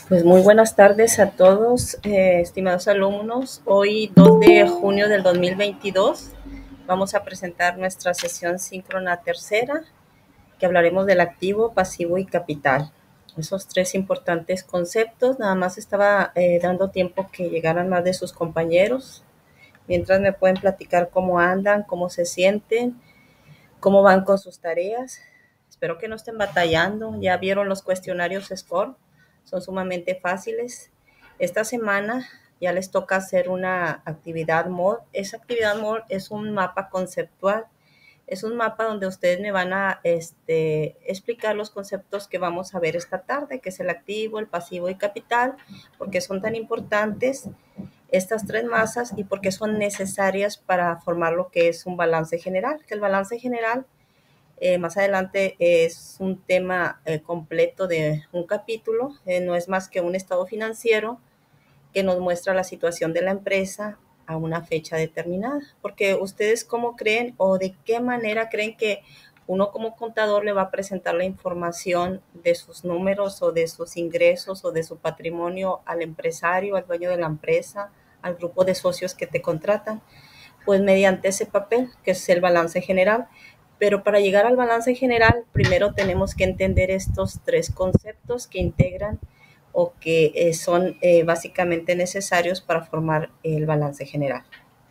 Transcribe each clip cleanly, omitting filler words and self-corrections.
Pues muy buenas tardes a todos, estimados alumnos. Hoy, 2 de junio del 2022, vamos a presentar nuestra sesión síncrona tercera, que hablaremos del activo, pasivo y capital. Esos tres importantes conceptos. Nada más estaba dando tiempo que llegaran más de sus compañeros, mientras me pueden platicar cómo andan, cómo se sienten, cómo van con sus tareas. Espero que no estén batallando. Ya vieron los cuestionarios SCORE, son sumamente fáciles. Esta semana ya les toca hacer una actividad MOD. Esa actividad MOD es un mapa conceptual. Es un mapa donde ustedes me van a explicar los conceptos que vamos a ver esta tarde, que es el activo, el pasivo y capital, porque son tan importantes estas tres masas y porque son necesarias para formar lo que es un balance general. Que el balance general, más adelante, es un tema completo de un capítulo, no es más que un estado financiero que nos muestra la situación de la empresa a una fecha determinada. Porque ustedes cómo creen o de qué manera creen que uno como contador le va a presentar la información de sus números o de sus ingresos o de su patrimonio al empresario, al dueño de la empresa, al grupo de socios que te contratan, pues mediante ese papel que es el balance general. Pero para llegar al balance general, primero tenemos que entender estos tres conceptos que integran o que son básicamente necesarios para formar el balance general.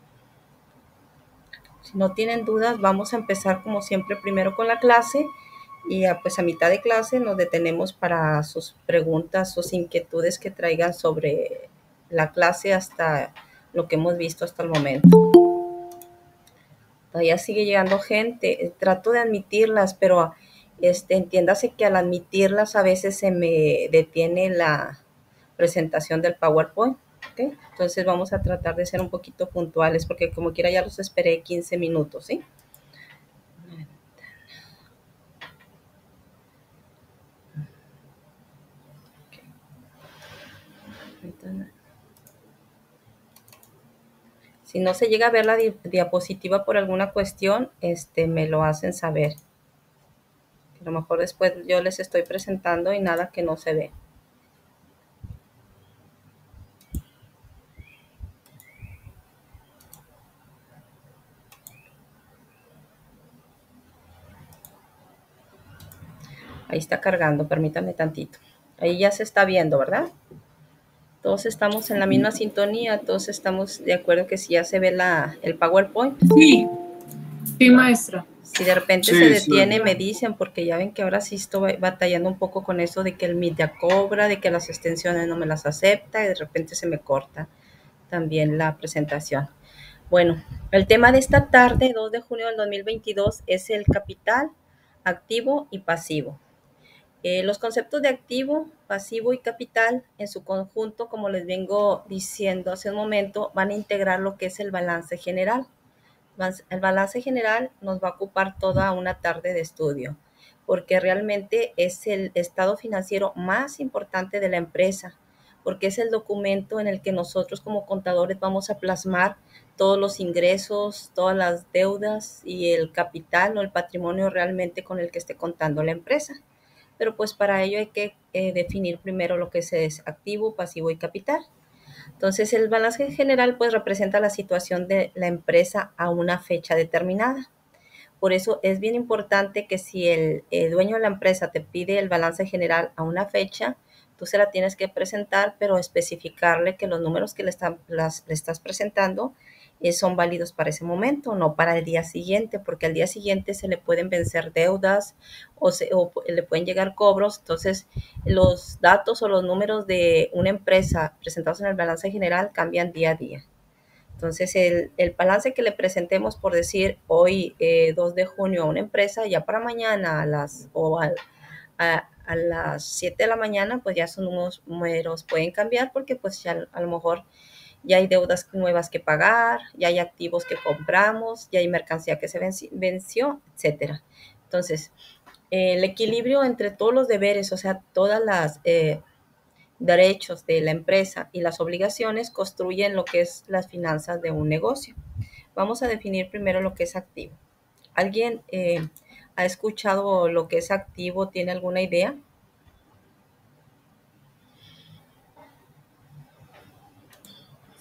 Si no tienen dudas, vamos a empezar como siempre primero con la clase y pues a mitad de clase nos detenemos para sus preguntas, sus inquietudes que traigan sobre la clase hasta lo que hemos visto hasta el momento. Todavía sigue llegando gente, trato de admitirlas, pero entiéndase que al admitirlas a veces se me detiene la presentación del PowerPoint. ¿Okay? Entonces vamos a tratar de ser un poquito puntuales porque como quiera ya los esperé 15 minutos, ¿sí? Entonces, si no se llega a ver la diapositiva por alguna cuestión, me lo hacen saber. A lo mejor después yo les estoy presentando y nada que no se ve. Ahí está cargando, permítanme tantito. Ahí ya se está viendo, ¿verdad? Todos estamos en la misma sintonía, todos estamos de acuerdo que si ya se ve el PowerPoint. Sí, sí, maestra. Si de repente se detiene, me dicen, porque ya ven que ahora sí estoy batallando un poco con eso de que el Meet ya cobra, de que las extensiones no me las acepta y de repente se me corta también la presentación. Bueno, el tema de esta tarde, 2 de junio del 2022, es el capital, activo y pasivo. Los conceptos de activo, pasivo y capital en su conjunto, como les vengo diciendo hace un momento, van a integrar lo que es el balance general. El balance general nos va a ocupar toda una tarde de estudio, porque realmente es el estado financiero más importante de la empresa, porque es el documento en el que nosotros como contadores vamos a plasmar todos los ingresos, todas las deudas y el capital o el patrimonio realmente con el que esté contando la empresa. Pero pues para ello hay que definir primero lo que es activo, pasivo y capital. Entonces el balance general pues representa la situación de la empresa a una fecha determinada. Por eso es bien importante que si el dueño de la empresa te pide el balance general a una fecha, tú se la tienes que presentar, pero especificarle que los números que le estás presentando son válidos para ese momento, no para el día siguiente, porque al día siguiente se le pueden vencer deudas o le pueden llegar cobros. Entonces, los datos o los números de una empresa presentados en el balance general cambian día a día. Entonces, el balance que le presentemos, por decir, hoy 2 de junio a una empresa, ya para mañana a las 7 de la mañana, pues ya esos números pueden cambiar porque pues ya a lo mejor ya hay deudas nuevas que pagar, ya hay activos que compramos, ya hay mercancía que se venció, etcétera. Entonces, el equilibrio entre todos los deberes, o sea, todas las derechos de la empresa y las obligaciones construyen lo que es las finanzas de un negocio. Vamos a definir primero lo que es activo. ¿Alguien ha escuchado lo que es activo? ¿Tiene alguna idea?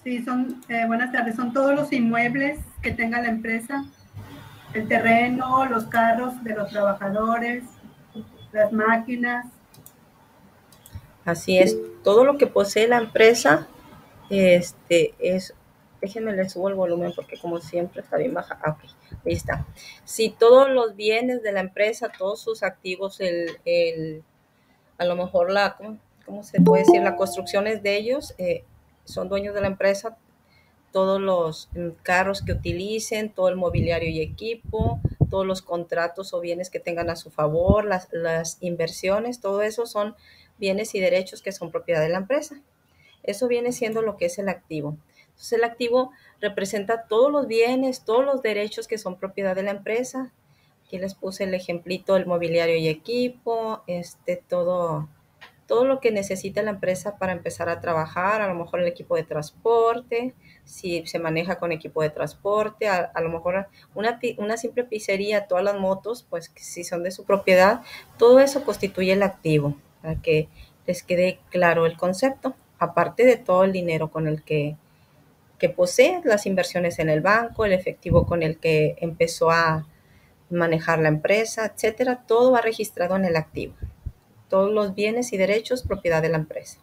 Sí, buenas tardes, son todos los inmuebles que tenga la empresa, el terreno, los carros de los trabajadores, las máquinas. Así es, todo lo que posee la empresa, déjenme le subo el volumen porque como siempre está bien baja. Ok, ahí está. Si todos los bienes de la empresa, todos sus activos, a lo mejor ¿cómo se puede decir? Las construcciones de ellos, son dueños de la empresa, todos los carros que utilicen, todo el mobiliario y equipo, todos los contratos o bienes que tengan a su favor, las inversiones, todo eso son bienes y derechos que son propiedad de la empresa. Eso viene siendo lo que es el activo. Entonces el activo representa todos los bienes, todos los derechos que son propiedad de la empresa. Aquí les puse el ejemplito del mobiliario y equipo, todo lo que necesita la empresa para empezar a trabajar, a lo mejor el equipo de transporte, si se maneja con equipo de transporte, a lo mejor una simple pizzería, todas las motos, pues si son de su propiedad, todo eso constituye el activo, para que les quede claro el concepto, aparte de todo el dinero con el que posee, las inversiones en el banco, el efectivo con el que empezó a manejar la empresa, etcétera, todo va registrado en el activo. Todos los bienes y derechos propiedad de la empresa.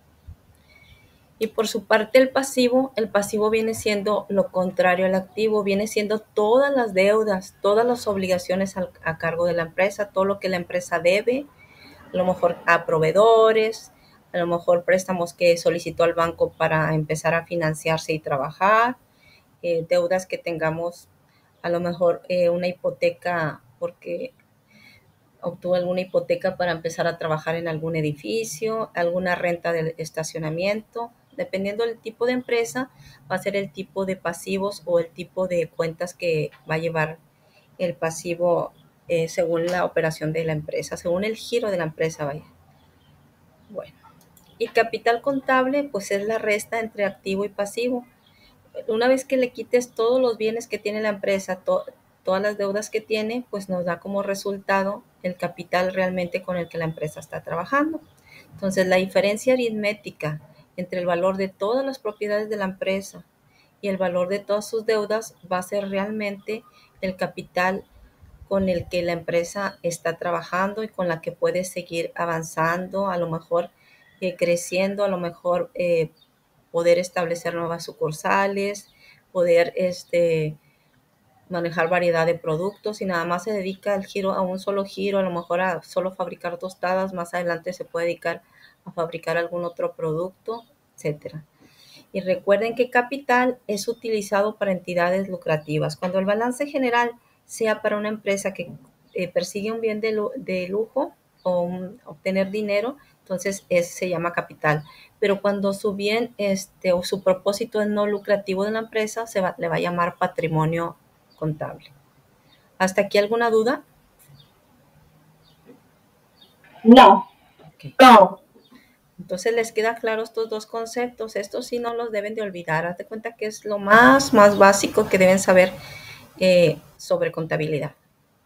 Y por su parte el pasivo viene siendo lo contrario al activo, viene siendo todas las deudas, todas las obligaciones a cargo de la empresa, todo lo que la empresa debe, a lo mejor a proveedores, a lo mejor préstamos que solicitó al banco para empezar a financiarse y trabajar, deudas que tengamos, a lo mejor una hipoteca porque obtuvo alguna hipoteca para empezar a trabajar en algún edificio, alguna renta de estacionamiento. Dependiendo del tipo de empresa, va a ser el tipo de pasivos o el tipo de cuentas que va a llevar el pasivo según la operación de la empresa, según el giro de la empresa, vaya. Bueno, y capital contable, pues es la resta entre activo y pasivo. Una vez que le quites todos los bienes que tiene la empresa, todas las deudas que tiene, pues nos da como resultado el capital realmente con el que la empresa está trabajando. Entonces, la diferencia aritmética entre el valor de todas las propiedades de la empresa y el valor de todas sus deudas va a ser realmente el capital con el que la empresa está trabajando y con la que puede seguir avanzando, a lo mejor creciendo, a lo mejor poder establecer nuevas sucursales, poder manejar variedad de productos. Y nada más se dedica al giro, a un solo giro, a lo mejor a solo fabricar tostadas, más adelante se puede dedicar a fabricar algún otro producto, etcétera. Y recuerden que capital es utilizado para entidades lucrativas. Cuando el balance general sea para una empresa que persigue un bien de lujo o obtener dinero, entonces se llama capital. Pero cuando su bien o su propósito es no lucrativo de la empresa, le va a llamar patrimonio contable. ¿Hasta aquí alguna duda? No. Okay. No. Entonces les queda claro estos dos conceptos. Estos sí no los deben de olvidar. Hazte cuenta que es lo más básico que deben saber sobre contabilidad.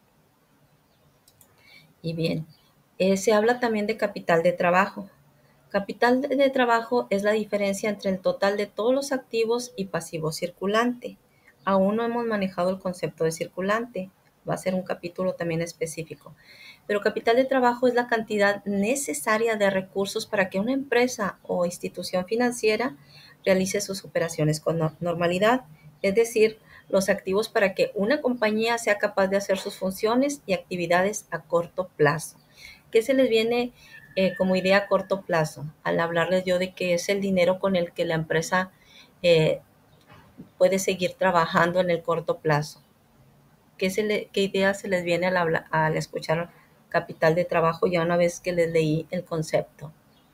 Y bien, se habla también de capital de trabajo. Capital de trabajo es la diferencia entre el total de todos los activos y pasivo circulante. Aún no hemos manejado el concepto de circulante. Va a ser un capítulo también específico. Pero capital de trabajo es la cantidad necesaria de recursos para que una empresa o institución financiera realice sus operaciones con normalidad. Es decir, los activos para que una compañía sea capaz de hacer sus funciones y actividades a corto plazo. ¿Qué se les viene como idea a corto plazo? Al hablarles yo de que es el dinero con el que la empresa puede seguir trabajando en el corto plazo. ¿Qué idea se les viene al escuchar capital de trabajo ya una vez que les leí el concepto?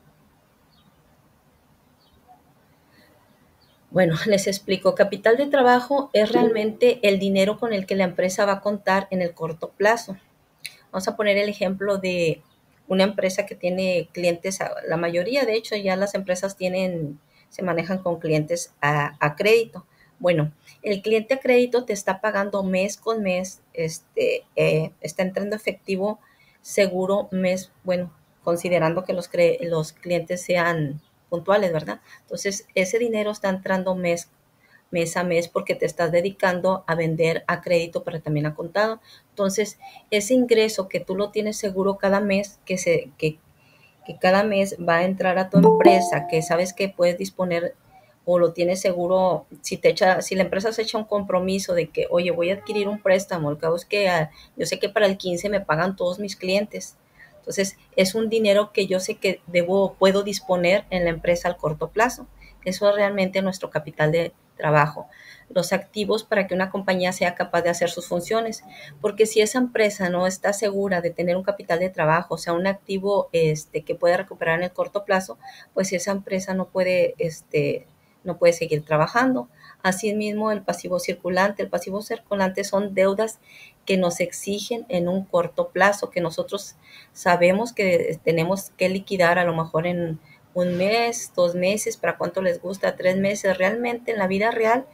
Bueno, les explico. Capital de trabajo es realmente el dinero con el que la empresa va a contar en el corto plazo. Vamos a poner el ejemplo de una empresa que tiene clientes, la mayoría de hecho ya las empresas se manejan con clientes a crédito. Bueno, el cliente a crédito te está pagando mes con mes, está entrando efectivo seguro mes, bueno, considerando que los clientes sean puntuales, ¿verdad? Entonces, ese dinero está entrando mes a mes porque te estás dedicando a vender a crédito, pero también a contado. Entonces, ese ingreso que tú lo tienes seguro cada mes, que cada mes va a entrar a tu empresa, que sabes que puedes disponer o lo tienes seguro, si la empresa se echa un compromiso de que, oye, voy a adquirir un préstamo, el cabo es que yo sé que para el 15 me pagan todos mis clientes. Entonces, es un dinero que yo sé que puedo disponer en la empresa al corto plazo. Eso es realmente nuestro capital de trabajo. Los activos para que una compañía sea capaz de hacer sus funciones. Porque si esa empresa no está segura de tener un capital de trabajo, o sea, un activo que pueda recuperar en el corto plazo, pues esa empresa no puede seguir trabajando. Asimismo, el pasivo circulante. El pasivo circulante son deudas que nos exigen en un corto plazo, que nosotros sabemos que tenemos que liquidar a lo mejor en un mes, 2 meses, para cuánto les gusta, 3 meses. Realmente en la vida real,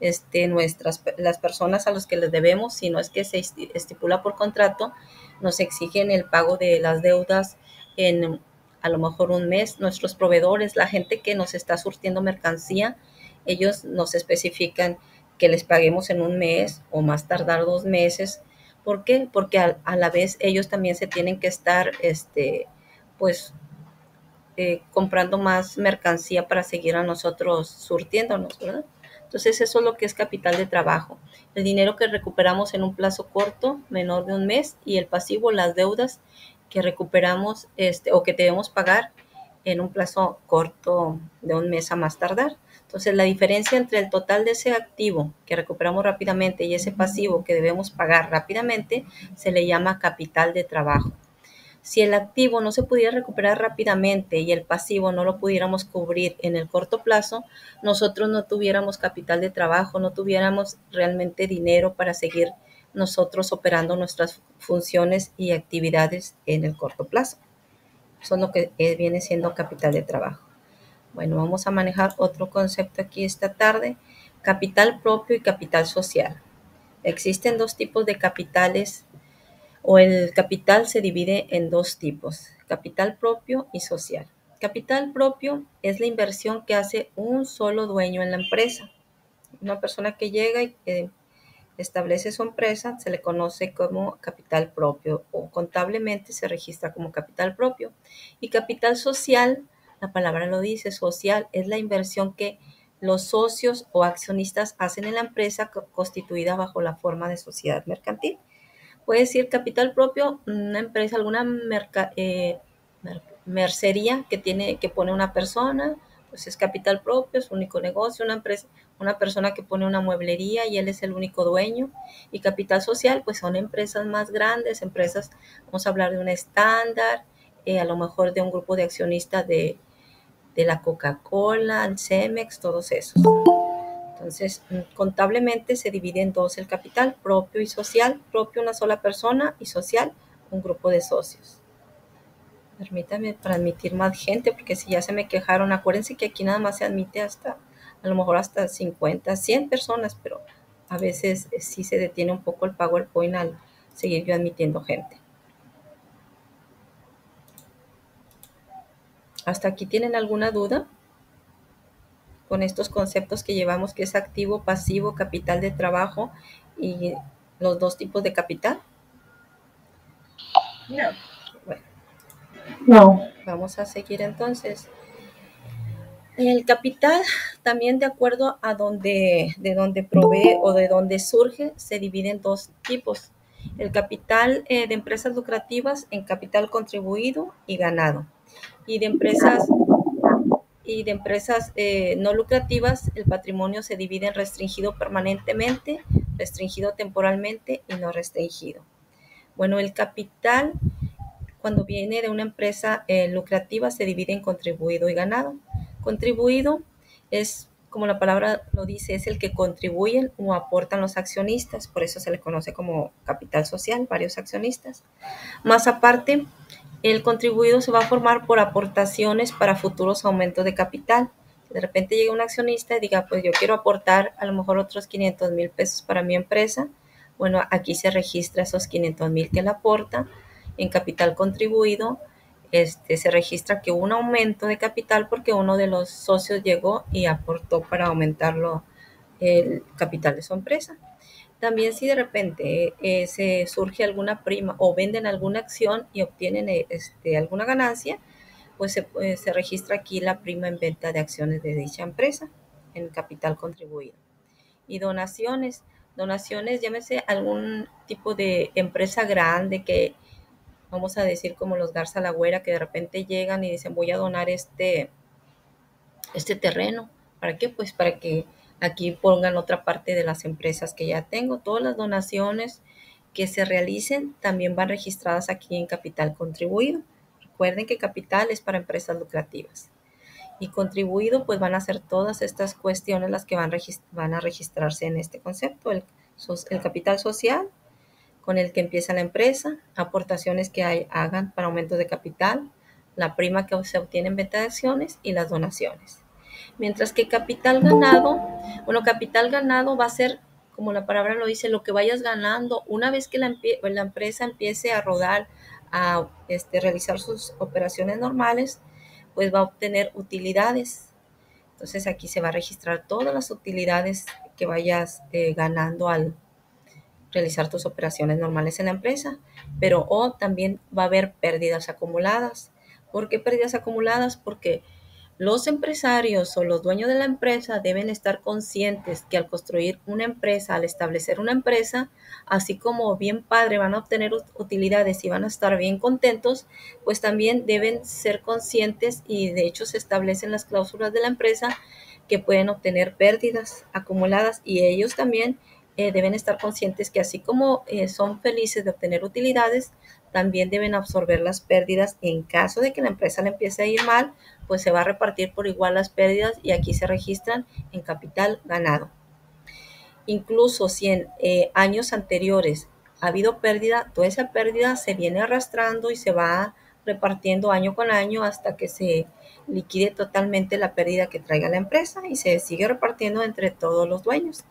las personas a las que les debemos, si no es que se estipula por contrato, nos exigen el pago de las deudas en a lo mejor un mes. Nuestros proveedores, la gente que nos está surtiendo mercancía, ellos nos especifican que les paguemos en un mes o más tardar 2 meses. ¿Por qué? Porque a la vez ellos también se tienen que estar, pues, comprando más mercancía para seguir a nosotros surtiéndonos, ¿verdad? Entonces eso es lo que es capital de trabajo. El dinero que recuperamos en un plazo corto, menor de un mes, y el pasivo, las deudas que recuperamos o que debemos pagar en un plazo corto de un mes a más tardar. Entonces la diferencia entre el total de ese activo que recuperamos rápidamente y ese pasivo que debemos pagar rápidamente se le llama capital de trabajo. Si el activo no se pudiera recuperar rápidamente y el pasivo no lo pudiéramos cubrir en el corto plazo, nosotros no tuviéramos capital de trabajo, no tuviéramos realmente dinero para seguir nosotros operando nuestras funciones y actividades en el corto plazo. Eso es lo que viene siendo capital de trabajo. Bueno, vamos a manejar otro concepto aquí esta tarde: capital propio y capital social. Existen 2 tipos de capitales, o el capital se divide en 2 tipos: capital propio y social. Capital propio es la inversión que hace un solo dueño en la empresa. Una persona que llega y establece su empresa se le conoce como capital propio, o contablemente se registra como capital propio. Y capital social, la palabra lo dice, social, es la inversión que los socios o accionistas hacen en la empresa constituida bajo la forma de sociedad mercantil. Puede decir capital propio, una empresa, alguna mercería que pone una persona, pues es capital propio, es su único negocio. Una empresa, una persona que pone una mueblería y él es el único dueño. Y capital social, pues son empresas más grandes, empresas, vamos a hablar de un estándar, a lo mejor de un grupo de accionistas de la Coca-Cola, el Cemex, todos esos. Entonces, contablemente se divide en 2 el capital: propio y social. Propio, una sola persona, y social, un grupo de socios. Permítame para admitir más gente, porque si ya se me quejaron, acuérdense que aquí nada más se admite a lo mejor hasta 50, 100 personas, pero a veces sí se detiene un poco el PowerPoint al seguir yo admitiendo gente. ¿Hasta aquí tienen alguna duda con estos conceptos que llevamos, que es activo, pasivo, capital de trabajo y los 2 tipos de capital? No. Bueno, No. vamos a seguir entonces. El capital, también de acuerdo a de donde provee o de donde surge, se divide en 2 tipos. El capital de empresas lucrativas en capital contribuido y ganado. Y de empresas no lucrativas, el patrimonio se divide en restringido permanentemente, restringido temporalmente y no restringido. Bueno, el capital, cuando viene de una empresa lucrativa, se divide en contribuido y ganado. Contribuido es, como la palabra lo dice, es el que contribuyen o aportan los accionistas, por eso se le conoce como capital social, varios accionistas. Más aparte, el contribuido se va a formar por aportaciones para futuros aumentos de capital. De repente llega un accionista y diga, pues yo quiero aportar a lo mejor otros 500,000 pesos para mi empresa. Bueno, aquí se registra esos 500,000 que él aporta en capital contribuido se registra que hubo un aumento de capital porque uno de los socios llegó y aportó para aumentarlo el capital de su empresa. También si de repente se surge alguna prima o venden alguna acción y obtienen alguna ganancia, pues se registra aquí la prima en venta de acciones de dicha empresa en capital contribuido. Y donaciones, llámese algún tipo de empresa grande que vamos a decir como los Garza Lagüera, que de repente llegan y dicen voy a donar este terreno. ¿Para qué? Pues para que aquí pongan otra parte de las empresas que ya tengo. Todas las donaciones que se realicen también van registradas aquí en capital contribuido. Recuerden que capital es para empresas lucrativas. Y contribuido, pues van a ser todas estas cuestiones las que van a registrarse en este concepto. El capital social, con el que empieza la empresa, aportaciones que hagan para aumentos de capital, la prima que se obtiene en venta de acciones y las donaciones. Mientras que capital ganado va a ser, como la palabra lo dice, lo que vayas ganando una vez que la empresa empiece a rodar, a realizar sus operaciones normales, pues va a obtener utilidades. Entonces aquí se va a registrar todas las utilidades que vayas ganando al realizar tus operaciones normales en la empresa, pero también va a haber pérdidas acumuladas. ¿Por qué pérdidas acumuladas? Porque los empresarios o los dueños de la empresa deben estar conscientes que al construir una empresa, al establecer una empresa, así como bien padre van a obtener utilidades y van a estar bien contentos, pues también deben ser conscientes y de hecho se establecen las cláusulas de la empresa que pueden obtener pérdidas acumuladas y ellos también deben estar conscientes que así como son felices de obtener utilidades, también deben absorber las pérdidas en caso de que la empresa le empiece a ir mal, pues se va a repartir por igual las pérdidas y aquí se registran en capital ganado. Incluso si en años anteriores ha habido pérdida, toda esa pérdida se viene arrastrando y se va repartiendo año con año hasta que se liquide totalmente la pérdida que traiga la empresa y se sigue repartiendo entre todos los dueños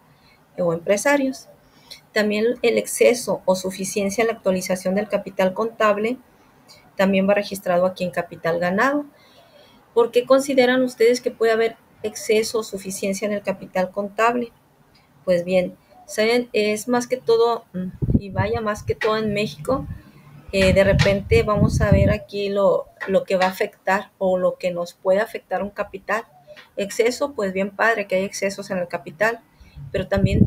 o empresarios. También el exceso o suficiencia en la actualización del capital contable también va registrado aquí en capital ganado. ¿Por qué consideran ustedes que puede haber exceso o suficiencia en el capital contable? Pues bien, ¿saben? Es más que todo, y vaya más que todo en México, de repente vamos a ver aquí lo que va a afectar o lo que nos puede afectar un capital. Exceso, pues bien padre que hay excesos en el capital, pero también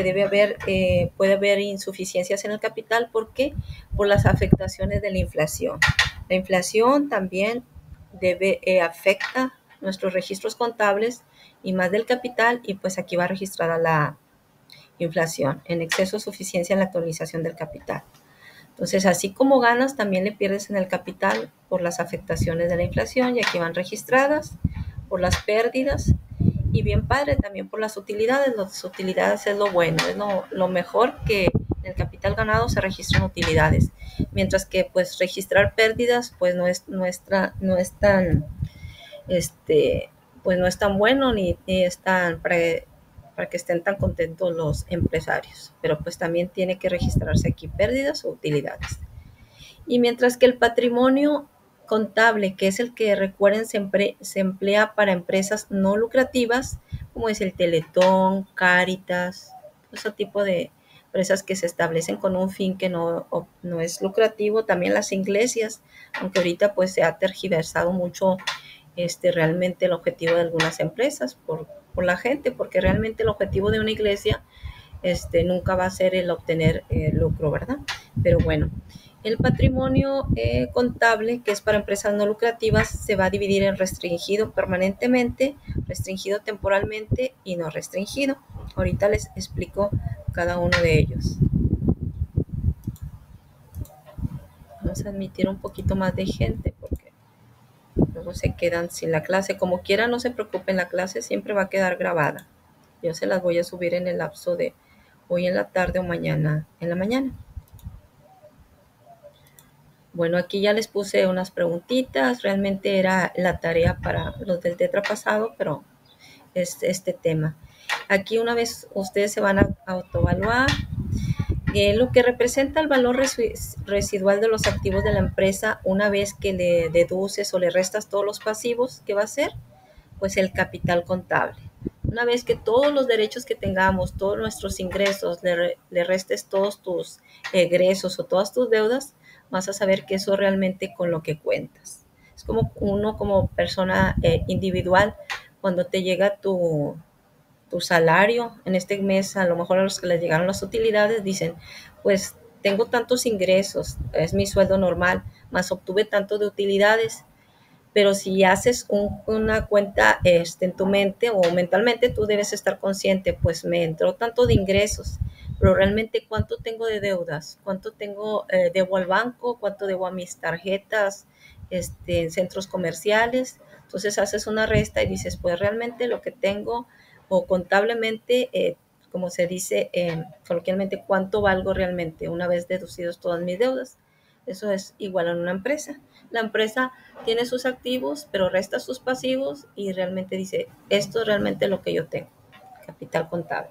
puede haber insuficiencias en el capital. ¿Por qué? Por las afectaciones de la inflación. La inflación también afecta nuestros registros contables y más del capital, y pues aquí va registrada la inflación en exceso o suficiencia en la actualización del capital. Entonces, así como ganas, también le pierdes en el capital por las afectaciones de la inflación, y aquí van registradas, por las pérdidas, y bien padre también por las utilidades. Las utilidades es lo bueno, es lo mejor, que en el capital ganado se registran utilidades, mientras que pues registrar pérdidas pues no es tan pues no es tan bueno ni es tan para que estén tan contentos los empresarios, pero pues también tiene que registrarse aquí pérdidas o utilidades. Y mientras que el patrimonio contable, que es el que, recuerden, se emplea para empresas no lucrativas, como es el Teletón, Cáritas, ese tipo de empresas que se establecen con un fin que no es lucrativo. También las iglesias, aunque ahorita pues se ha tergiversado mucho realmente el objetivo de algunas empresas por la gente, porque realmente el objetivo de una iglesia nunca va a ser el obtener lucro, ¿verdad? Pero bueno, el patrimonio contable, que es para empresas no lucrativas, se va a dividir en restringido permanentemente, restringido temporalmente y no restringido. Ahorita les explico cada uno de ellos. Vamos a admitir un poquito más de gente porque luego se quedan sin la clase. Como quiera, no se preocupen, la clase siempre va a quedar grabada. Yo se las voy a subir en el lapso de hoy en la tarde o mañana en la mañana. Bueno, aquí ya les puse unas preguntitas. Realmente era la tarea para los del tetra pasado, pero es este tema. Aquí una vez ustedes se van a autoevaluar Lo que representa el valor residual de los activos de la empresa una vez que le deduces o le restas todos los pasivos, ¿qué va a ser? Pues el capital contable. Una vez que todos los derechos que tengamos, todos nuestros ingresos, le restes todos tus egresos o todas tus deudas, vas a saber que eso realmente con lo que cuentas. Es como uno como persona individual, cuando te llega tu salario, en este mes a lo mejor a los que les llegaron las utilidades dicen, pues tengo tantos ingresos, es mi sueldo normal, más obtuve tanto de utilidades, pero si haces una cuenta en tu mente o mentalmente, tú debes estar consciente, pues me entró tanto de ingresos, pero realmente cuánto tengo de deudas, cuánto debo al banco, cuánto debo a mis tarjetas en centros comerciales. Entonces haces una resta y dices, pues realmente lo que tengo o contablemente, como se dice coloquialmente, cuánto valgo realmente una vez deducidos todas mis deudas. Eso es igual en una empresa. La empresa tiene sus activos, pero resta sus pasivos y realmente dice, esto es realmente lo que yo tengo, capital contable.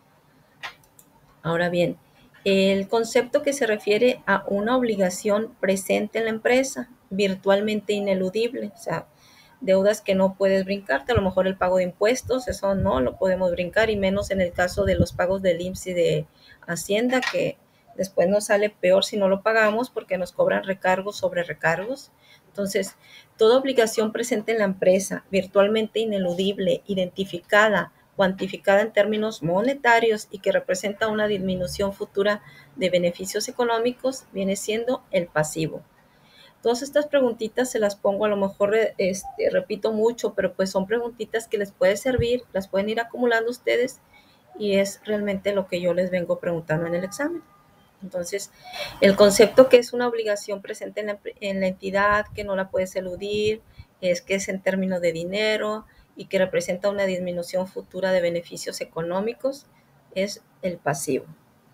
Ahora bien, el concepto que se refiere a una obligación presente en la empresa, virtualmente ineludible, o sea, deudas que no puedes brincarte, a lo mejor el pago de impuestos, eso no lo podemos brincar, y menos en el caso de los pagos del IMSS y de Hacienda, que después nos sale peor si no lo pagamos porque nos cobran recargos sobre recargos. Entonces, toda obligación presente en la empresa, virtualmente ineludible, identificada, cuantificada en términos monetarios y que representa una disminución futura de beneficios económicos, viene siendo el pasivo. Todas estas preguntitas se las pongo, a lo mejor repito mucho, pero pues son preguntitas que les puede servir, las pueden ir acumulando ustedes y es realmente lo que yo les vengo preguntando en el examen. Entonces, el concepto que es una obligación presente en la entidad, que no la puedes eludir, es que es en términos de dinero y que representa una disminución futura de beneficios económicos, es el pasivo.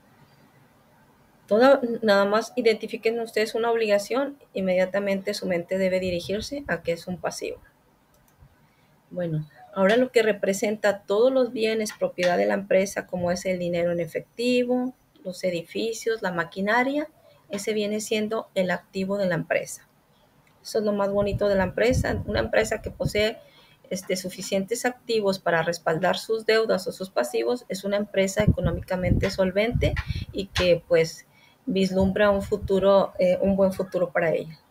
Nada más identifiquen ustedes una obligación, inmediatamente su mente debe dirigirse a que es un pasivo. Bueno, ahora lo que representa todos los bienes propiedad de la empresa, como es el dinero en efectivo, los edificios, la maquinaria, ese viene siendo el activo de la empresa. Eso es lo más bonito de la empresa. Una empresa que posee suficientes activos para respaldar sus deudas o sus pasivos es una empresa económicamente solvente y que pues vislumbra un buen futuro para ella.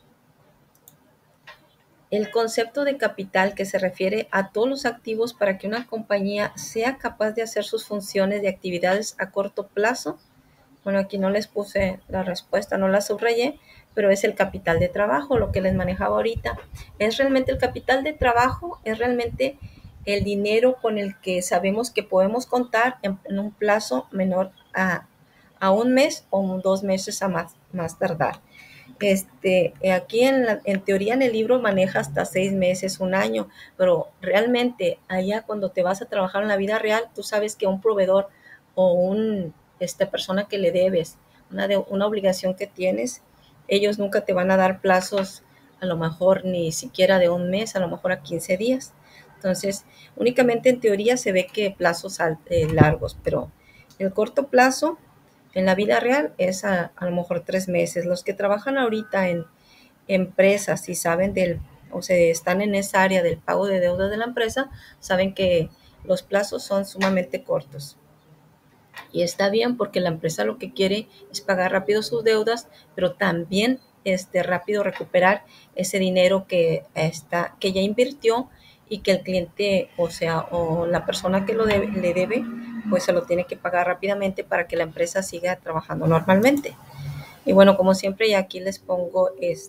El concepto de capital, que se refiere a todos los activos para que una compañía sea capaz de hacer sus funciones de actividades a corto plazo. Bueno, aquí no les puse la respuesta, no la subrayé, pero es el capital de trabajo, lo que les manejaba ahorita. Es realmente el capital de trabajo, es realmente el dinero con el que sabemos que podemos contar en un plazo menor a un mes o 2 meses a más tardar. Aquí en teoría en el libro maneja hasta 6 meses, un año, pero realmente allá cuando te vas a trabajar en la vida real, tú sabes que un proveedor o persona que le debes, una obligación que tienes, ellos nunca te van a dar plazos, a lo mejor ni siquiera de un mes, a lo mejor a 15 días. Entonces, únicamente en teoría se ve que plazos largos, pero el corto plazo en la vida real es a lo mejor 3 meses. Los que trabajan ahorita en empresas y saben o sea, están en esa área del pago de deuda de la empresa, saben que los plazos son sumamente cortos. Y está bien porque la empresa lo que quiere es pagar rápido sus deudas, pero también rápido recuperar ese dinero que ya invirtió y que el cliente, o la persona que le debe, pues se lo tiene que pagar rápidamente para que la empresa siga trabajando normalmente. Y bueno, como siempre, ya aquí les pongo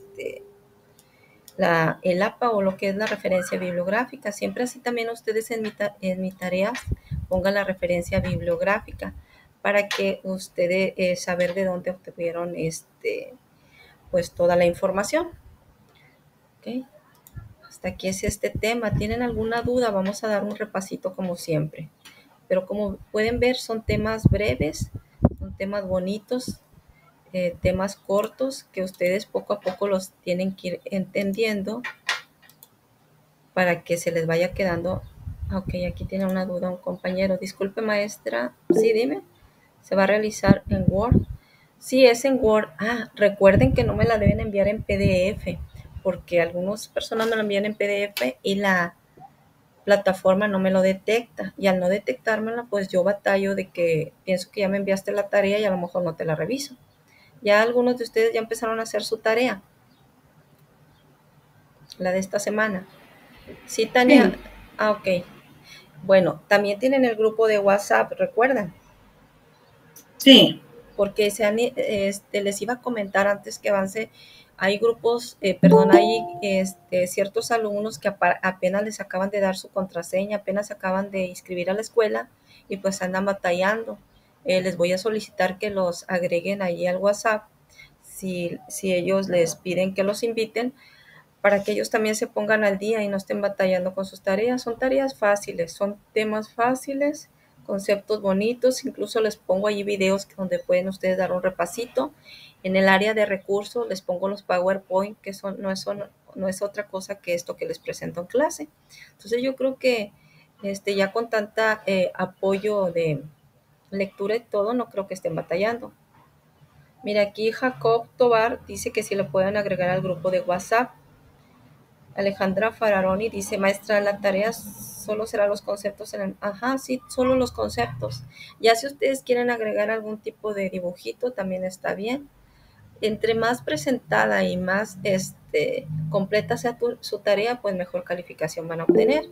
el APA o lo que es la referencia bibliográfica. Siempre así también ustedes en mis tareas pongan la referencia bibliográfica para que ustedes saber de dónde obtuvieron pues toda la información. ¿Okay? Hasta aquí es este tema. ¿Tienen alguna duda? Vamos a dar un repasito como siempre. Pero como pueden ver, son temas breves, son temas bonitos, temas cortos que ustedes poco a poco los tienen que ir entendiendo para que se les vaya quedando. Ok, aquí tiene una duda un compañero. Disculpe, maestra. Sí, dime. Se va a realizar en Word. Sí, es en Word. Recuerden que no me la deben enviar en PDF, porque algunas personas me la envían en PDF y la plataforma no me lo detecta. Y al no detectármela, pues yo batallo de que pienso que ya me enviaste la tarea y a lo mejor no te la reviso. Ya algunos de ustedes ya empezaron a hacer su tarea, la de esta semana. Sí, Tania. Sí. Ok. Bueno, también tienen el grupo de WhatsApp, ¿recuerdan? Sí. Porque les iba a comentar antes que avance, hay grupos, hay ciertos alumnos que apenas les acaban de dar su contraseña, apenas acaban de inscribir a la escuela y pues andan batallando. Les voy a solicitar que los agreguen ahí al WhatsApp, si ellos les piden que los inviten, para que ellos también se pongan al día y no estén batallando con sus tareas. Son tareas fáciles, son temas fáciles, conceptos bonitos, incluso les pongo ahí videos donde pueden ustedes dar un repasito. En el área de recursos les pongo los PowerPoint, que no es otra cosa que esto que les presento en clase. Entonces yo creo que ya con tanta apoyo de lectura y todo, no creo que estén batallando. Mira, aquí Jacob Tobar dice que si lo pueden agregar al grupo de WhatsApp. Alejandra Fararoni dice, maestra, la tarea solo será los conceptos sí, solo los conceptos. Ya si ustedes quieren agregar algún tipo de dibujito, también está bien. Entre más presentada y más completa sea su tarea, pues mejor calificación van a obtener.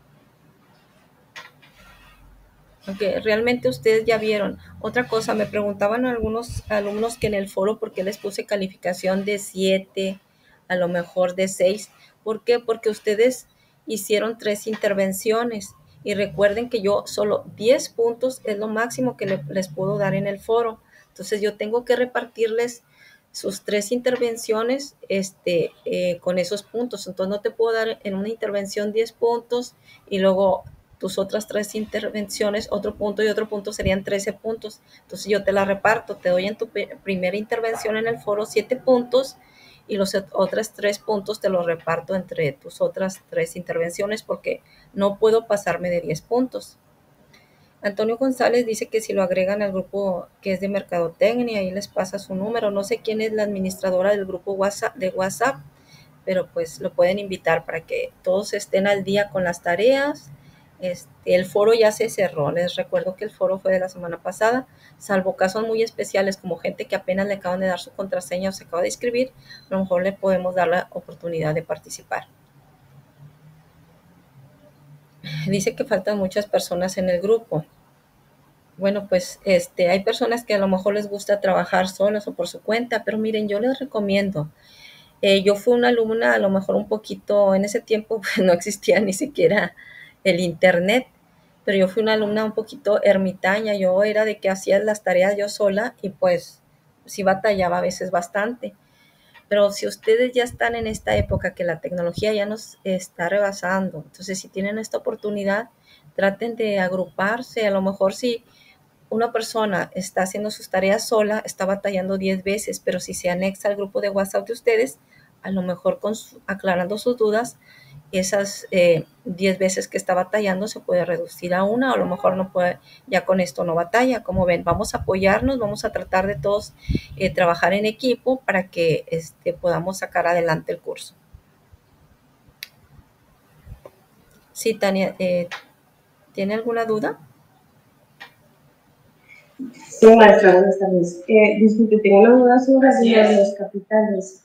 Aunque realmente ustedes ya vieron. Otra cosa, me preguntaban algunos alumnos que en el foro por qué les puse calificación de 7, a lo mejor de 6. ¿Por qué? Porque ustedes hicieron 3 intervenciones y recuerden que yo solo 10 puntos es lo máximo que les puedo dar en el foro. Entonces yo tengo que repartirles sus 3 intervenciones con esos puntos. Entonces no te puedo dar en una intervención 10 puntos y luego tus otras 3 intervenciones, otro punto y otro punto serían 13 puntos. Entonces yo te la reparto, te doy en tu primera intervención en el foro 7 puntos y los otros 3 puntos te los reparto entre tus otras 3 intervenciones porque no puedo pasarme de 10 puntos. Antonio González dice que si lo agregan al grupo que es de mercadotecnia, ahí les pasa su número. No sé quién es la administradora del grupo WhatsApp, pero pues lo pueden invitar para que todos estén al día con las tareas. El foro ya se cerró, les recuerdo que el foro fue de la semana pasada, salvo casos muy especiales como gente que apenas le acaban de dar su contraseña o se acaba de inscribir, a lo mejor le podemos dar la oportunidad de participar. Dice que faltan muchas personas en el grupo. Bueno, pues hay personas que a lo mejor les gusta trabajar solas o por su cuenta, pero miren, yo les recomiendo. Yo fui una alumna a lo mejor un poquito, en ese tiempo pues, no existía ni siquiera el internet, pero yo fui una alumna un poquito ermitaña. Yo era de que hacía las tareas yo sola y pues sí batallaba a veces bastante. Pero si ustedes ya están en esta época que la tecnología ya nos está rebasando, entonces si tienen esta oportunidad, traten de agruparse. A lo mejor si una persona está haciendo sus tareas sola, está batallando 10 veces, pero si se anexa al grupo de WhatsApp de ustedes, a lo mejor aclarando sus dudas, esas 10 veces que está batallando se puede reducir a una, o a lo mejor no puede, ya con esto no batalla. Como ven, vamos a apoyarnos, vamos a tratar de todos trabajar en equipo para que podamos sacar adelante el curso. Sí, Tania, ¿tiene alguna duda? Sí, maestra, buenas tardes. Disculpe, tengo una duda sobre los capitales.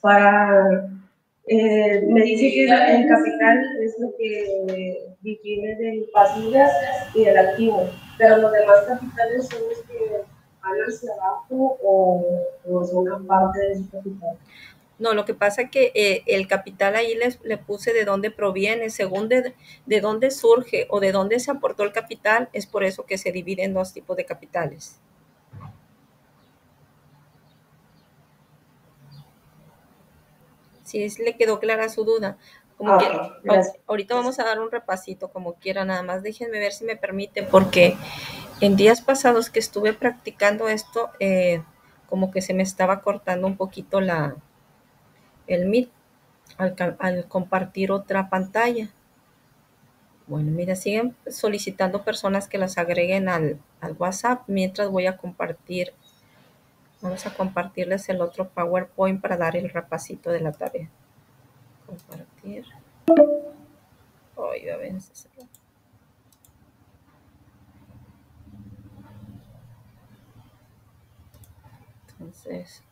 Me dice que el capital es lo que difiere del pasivo y del activo, pero los demás capitales son los que van hacia abajo o son aparte de ese capital. No, lo que pasa es que el capital ahí le puse de dónde proviene, según de dónde surge o de dónde se aportó el capital, es por eso que se divide en 2 tipos de capitales. Si le quedó clara su duda. Ahorita vamos a dar un repasito como quiera, nada más déjenme ver si me permite, porque en días pasados que estuve practicando esto, como que se me estaba cortando un poquito el Meet al compartir otra pantalla. Bueno, mira, siguen solicitando personas que las agreguen al WhatsApp mientras voy a compartir. Vamos a compartirles el otro PowerPoint para dar el repasito de la tarea. Compartir. Oiga, ven. Entonces,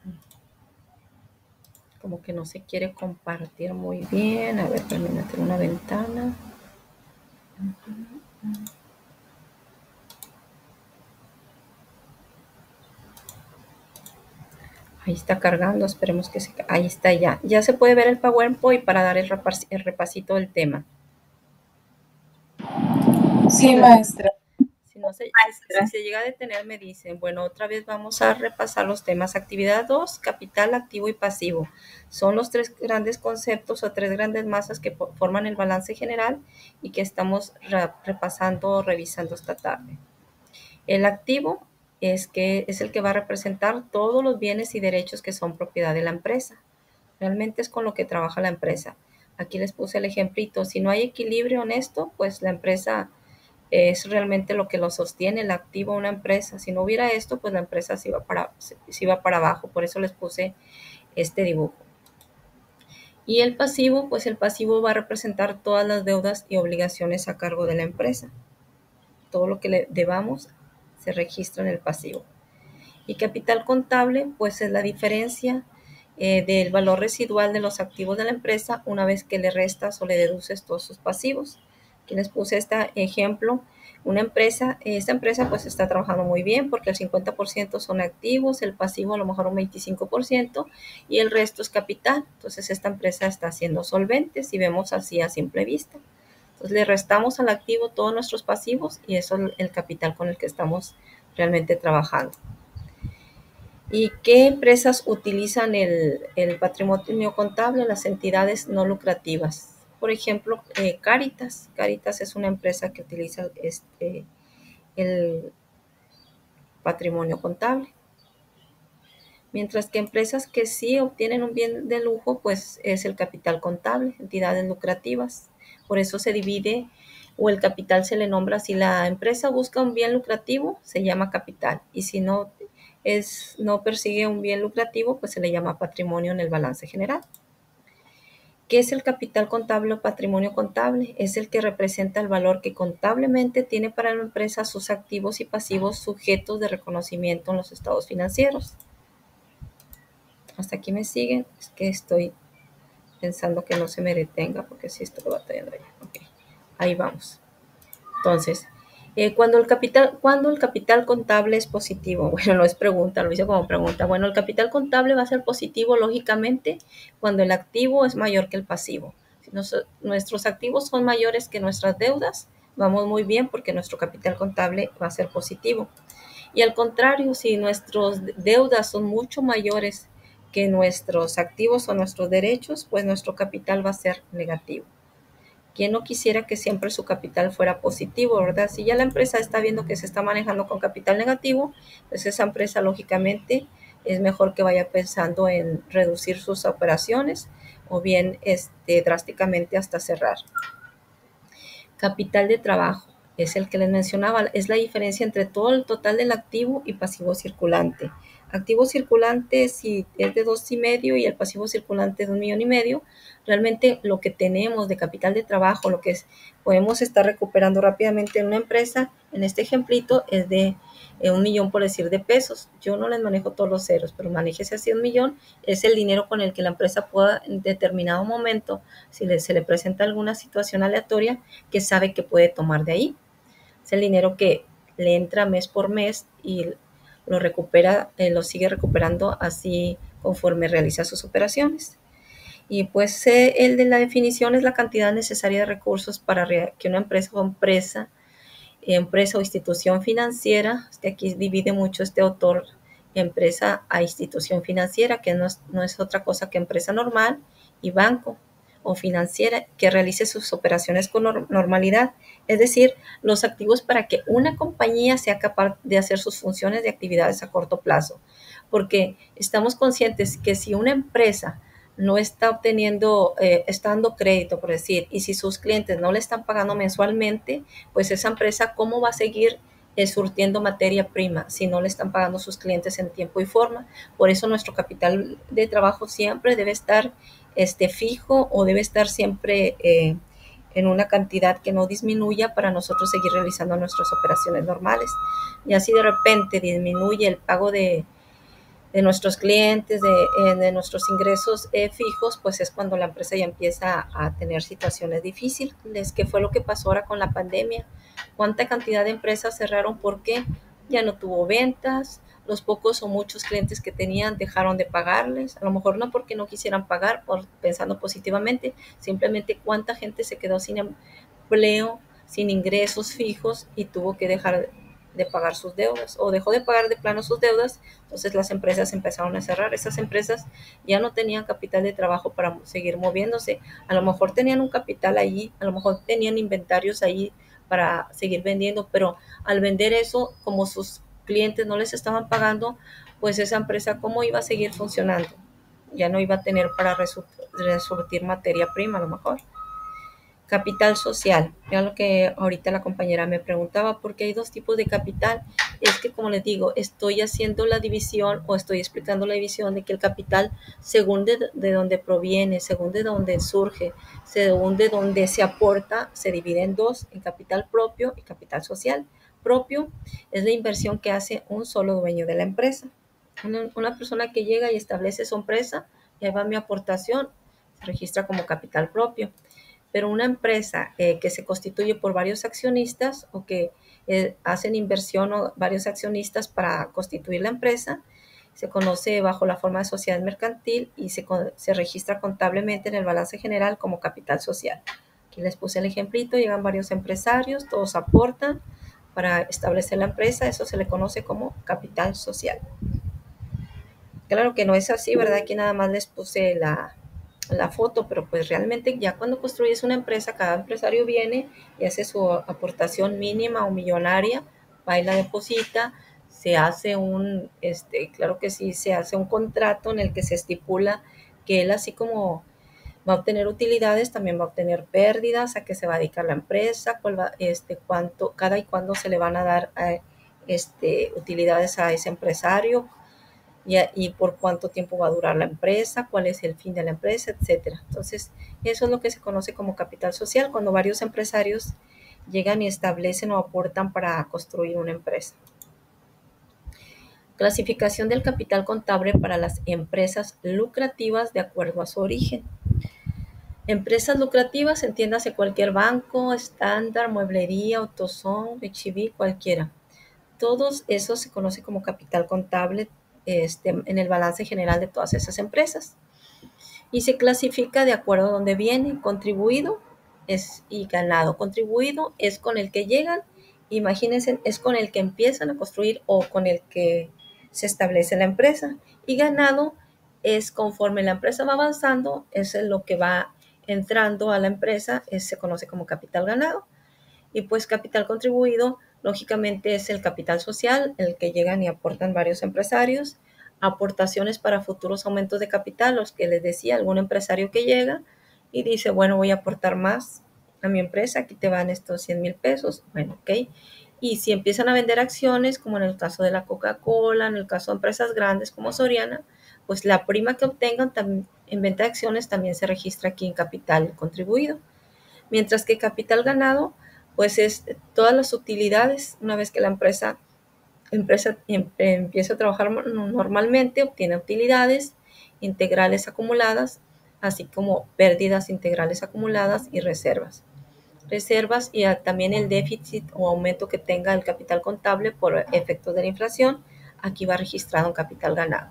como que no se quiere compartir muy bien. A ver, permítame una ventana. Ahí está cargando, esperemos que ahí está ya. Ya se puede ver el PowerPoint para dar el repasito del tema. Sí, maestra. Si se llega a detener, me dicen, bueno, otra vez vamos a repasar los temas. Actividad 2, capital, activo y pasivo. Son los tres grandes conceptos o tres grandes masas que forman el balance general y que estamos repasando o revisando esta tarde. El activo es el que va a representar todos los bienes y derechos que son propiedad de la empresa. Realmente es con lo que trabaja la empresa. Aquí les puse el ejemplito. Si no hay equilibrio en esto, pues la empresa es realmente lo que lo sostiene, el activo de una empresa. Si no hubiera esto, pues la empresa se iba para abajo. Por eso les puse este dibujo. Y el pasivo, pues el pasivo va a representar todas las deudas y obligaciones a cargo de la empresa. Todo lo que le debamos se registra en el pasivo. Y capital contable, pues es la diferencia del valor residual de los activos de la empresa una vez que le restas o le deduces todos sus pasivos. Aquí les puse este ejemplo. Esta empresa pues está trabajando muy bien porque el 50% son activos, el pasivo a lo mejor un 25% y el resto es capital. Entonces esta empresa está siendo solvente, si vemos así a simple vista. Entonces le restamos al activo todos nuestros pasivos y eso es el capital con el que estamos realmente trabajando. ¿Y qué empresas utilizan el patrimonio contable? Las entidades no lucrativas. Por ejemplo, Cáritas. Cáritas es una empresa que utiliza el patrimonio contable. Mientras que empresas que sí obtienen un bien de lujo, pues es el capital contable, entidades lucrativas. Por eso se divide o el capital se le nombra. Si la empresa busca un bien lucrativo, se llama capital. Y si no persigue un bien lucrativo, pues se le llama patrimonio en el balance general. ¿Qué es el capital contable o patrimonio contable? Es el que representa el valor que contablemente tiene para la empresa sus activos y pasivos sujetos de reconocimiento en los estados financieros. Hasta aquí me siguen. Es que estoy pensando que no se me detenga porque sí estoy batallando ya. Okay. Ahí vamos. Entonces, cuando el capital contable es positivo, bueno, no es pregunta, lo hice como pregunta. Bueno, el capital contable va a ser positivo lógicamente cuando el activo es mayor que el pasivo. Si nuestros activos son mayores que nuestras deudas, vamos muy bien porque nuestro capital contable va a ser positivo. Y al contrario, si nuestras deudas son mucho mayores que nuestros activos o nuestros derechos, pues nuestro capital va a ser negativo. ¿Quién no quisiera que siempre su capital fuera positivo, verdad? Si ya la empresa está viendo que se está manejando con capital negativo, pues esa empresa lógicamente es mejor que vaya pensando en reducir sus operaciones o bien drásticamente hasta cerrar. Capital de trabajo es el que les mencionaba, es la diferencia entre todo el total del activo y pasivo circulante. Activo circulante si es de 2,5 y el pasivo circulante de 1,5 millones, realmente lo que tenemos de capital de trabajo, lo que podemos estar recuperando rápidamente en una empresa, en este ejemplito es de 1 millón por decir de pesos. Yo no les manejo todos los ceros, pero manéjese así 1 millón, es el dinero con el que la empresa pueda en determinado momento, si se le presenta alguna situación aleatoria, que sabe que puede tomar de ahí. Es el dinero que le entra mes por mes y lo recupera, lo sigue recuperando así conforme realiza sus operaciones. Y pues el de la definición es la cantidad necesaria de recursos para que una empresa o institución financiera, aquí divide mucho este autor, empresa a institución financiera, que no es otra cosa que empresa normal, y banco o financiera que realice sus operaciones con normalidad, es decir, los activos para que una compañía sea capaz de hacer sus funciones de actividades a corto plazo, porque estamos conscientes que si una empresa no está obteniendo, está dando crédito, por decir, y si sus clientes no le están pagando mensualmente, pues esa empresa, ¿cómo va a seguir surtiendo materia prima si no le están pagando sus clientes en tiempo y forma? Por eso nuestro capital de trabajo siempre debe estar fijo o debe estar siempre en una cantidad que no disminuya para nosotros seguir realizando nuestras operaciones normales. Y así de repente disminuye el pago de nuestros clientes, de nuestros ingresos fijos, pues es cuando la empresa ya empieza a tener situaciones difíciles, que fue lo que pasó ahora con la pandemia. ¿Cuánta cantidad de empresas cerraron? Porque ya no tuvo ventas, los pocos o muchos clientes que tenían dejaron de pagarles, a lo mejor no porque no quisieran pagar, pensando positivamente, simplemente cuánta gente se quedó sin empleo, sin ingresos fijos y tuvo que dejar de pagar sus deudas o dejó de pagar de plano sus deudas. Entonces las empresas empezaron a cerrar. Esas empresas ya no tenían capital de trabajo para seguir moviéndose. A lo mejor tenían un capital ahí, a lo mejor tenían inventarios ahí para seguir vendiendo, pero al vender eso, como sus clientes no les estaban pagando, pues esa empresa, ¿cómo iba a seguir funcionando? Ya no iba a tener para resurtir materia prima a lo mejor. Capital social, ya lo que ahorita la compañera me preguntaba, porque hay dos tipos de capital. Es que, como les digo, estoy haciendo la división o estoy explicando la división de que el capital, según de dónde proviene, según de dónde surge, según de dónde se aporta, se divide en dos, en capital propio y capital social. Propio es la inversión que hace un solo dueño de la empresa. Una persona que llega y establece su empresa, y ahí va mi aportación, se registra como capital propio. Pero una empresa que se constituye por varios accionistas o que hacen inversión o varios accionistas para constituir la empresa, se conoce bajo la forma de sociedad mercantil y se registra contablemente en el balance general como capital social. Aquí les puse el ejemplito, llegan varios empresarios, todos aportan para establecer la empresa, eso se le conoce como capital social. Claro que no es así, ¿verdad? Aquí nada más les puse la foto, pero pues realmente ya cuando construyes una empresa, cada empresario viene y hace su aportación mínima o millonaria, va y la deposita, se hace claro que sí, se hace un contrato en el que se estipula que él, así como va a obtener utilidades, también va a obtener pérdidas, a qué se va a dedicar la empresa, cuánto, cada y cuándo se le van a dar utilidades a ese empresario, y por cuánto tiempo va a durar la empresa, cuál es el fin de la empresa, etcétera. Entonces, eso es lo que se conoce como capital social, cuando varios empresarios llegan y establecen o aportan para construir una empresa. Clasificación del capital contable para las empresas lucrativas de acuerdo a su origen. Empresas lucrativas, entiéndase cualquier banco, estándar, mueblería, AutoZone, H-E-B, cualquiera. Todos esos se conoce como capital contable en el balance general de todas esas empresas. Y se clasifica de acuerdo a donde viene. Contribuido y ganado. Contribuido es con el que llegan, imagínense, es con el que empiezan a construir o con el que se establece la empresa. Y ganado es conforme la empresa va avanzando, es lo que va entrando a la empresa, se conoce como capital ganado. Y pues capital contribuido, lógicamente, es el capital social, el que llegan y aportan varios empresarios. Aportaciones para futuros aumentos de capital, los que les decía, algún empresario que llega y dice, bueno, voy a aportar más a mi empresa, aquí te van estos 100,000 pesos. Bueno, ok. Y si empiezan a vender acciones, como en el caso de la Coca-Cola, en el caso de empresas grandes como Soriana, pues la prima que obtengan en venta de acciones también se registra aquí en capital contribuido. Mientras que capital ganado, pues es todas las utilidades. Una vez que la empresa empieza a trabajar normalmente, obtiene utilidades integrales acumuladas, así como pérdidas integrales acumuladas y reservas. Reservas y también el déficit o aumento que tenga el capital contable por efectos de la inflación, aquí va registrado en capital ganado.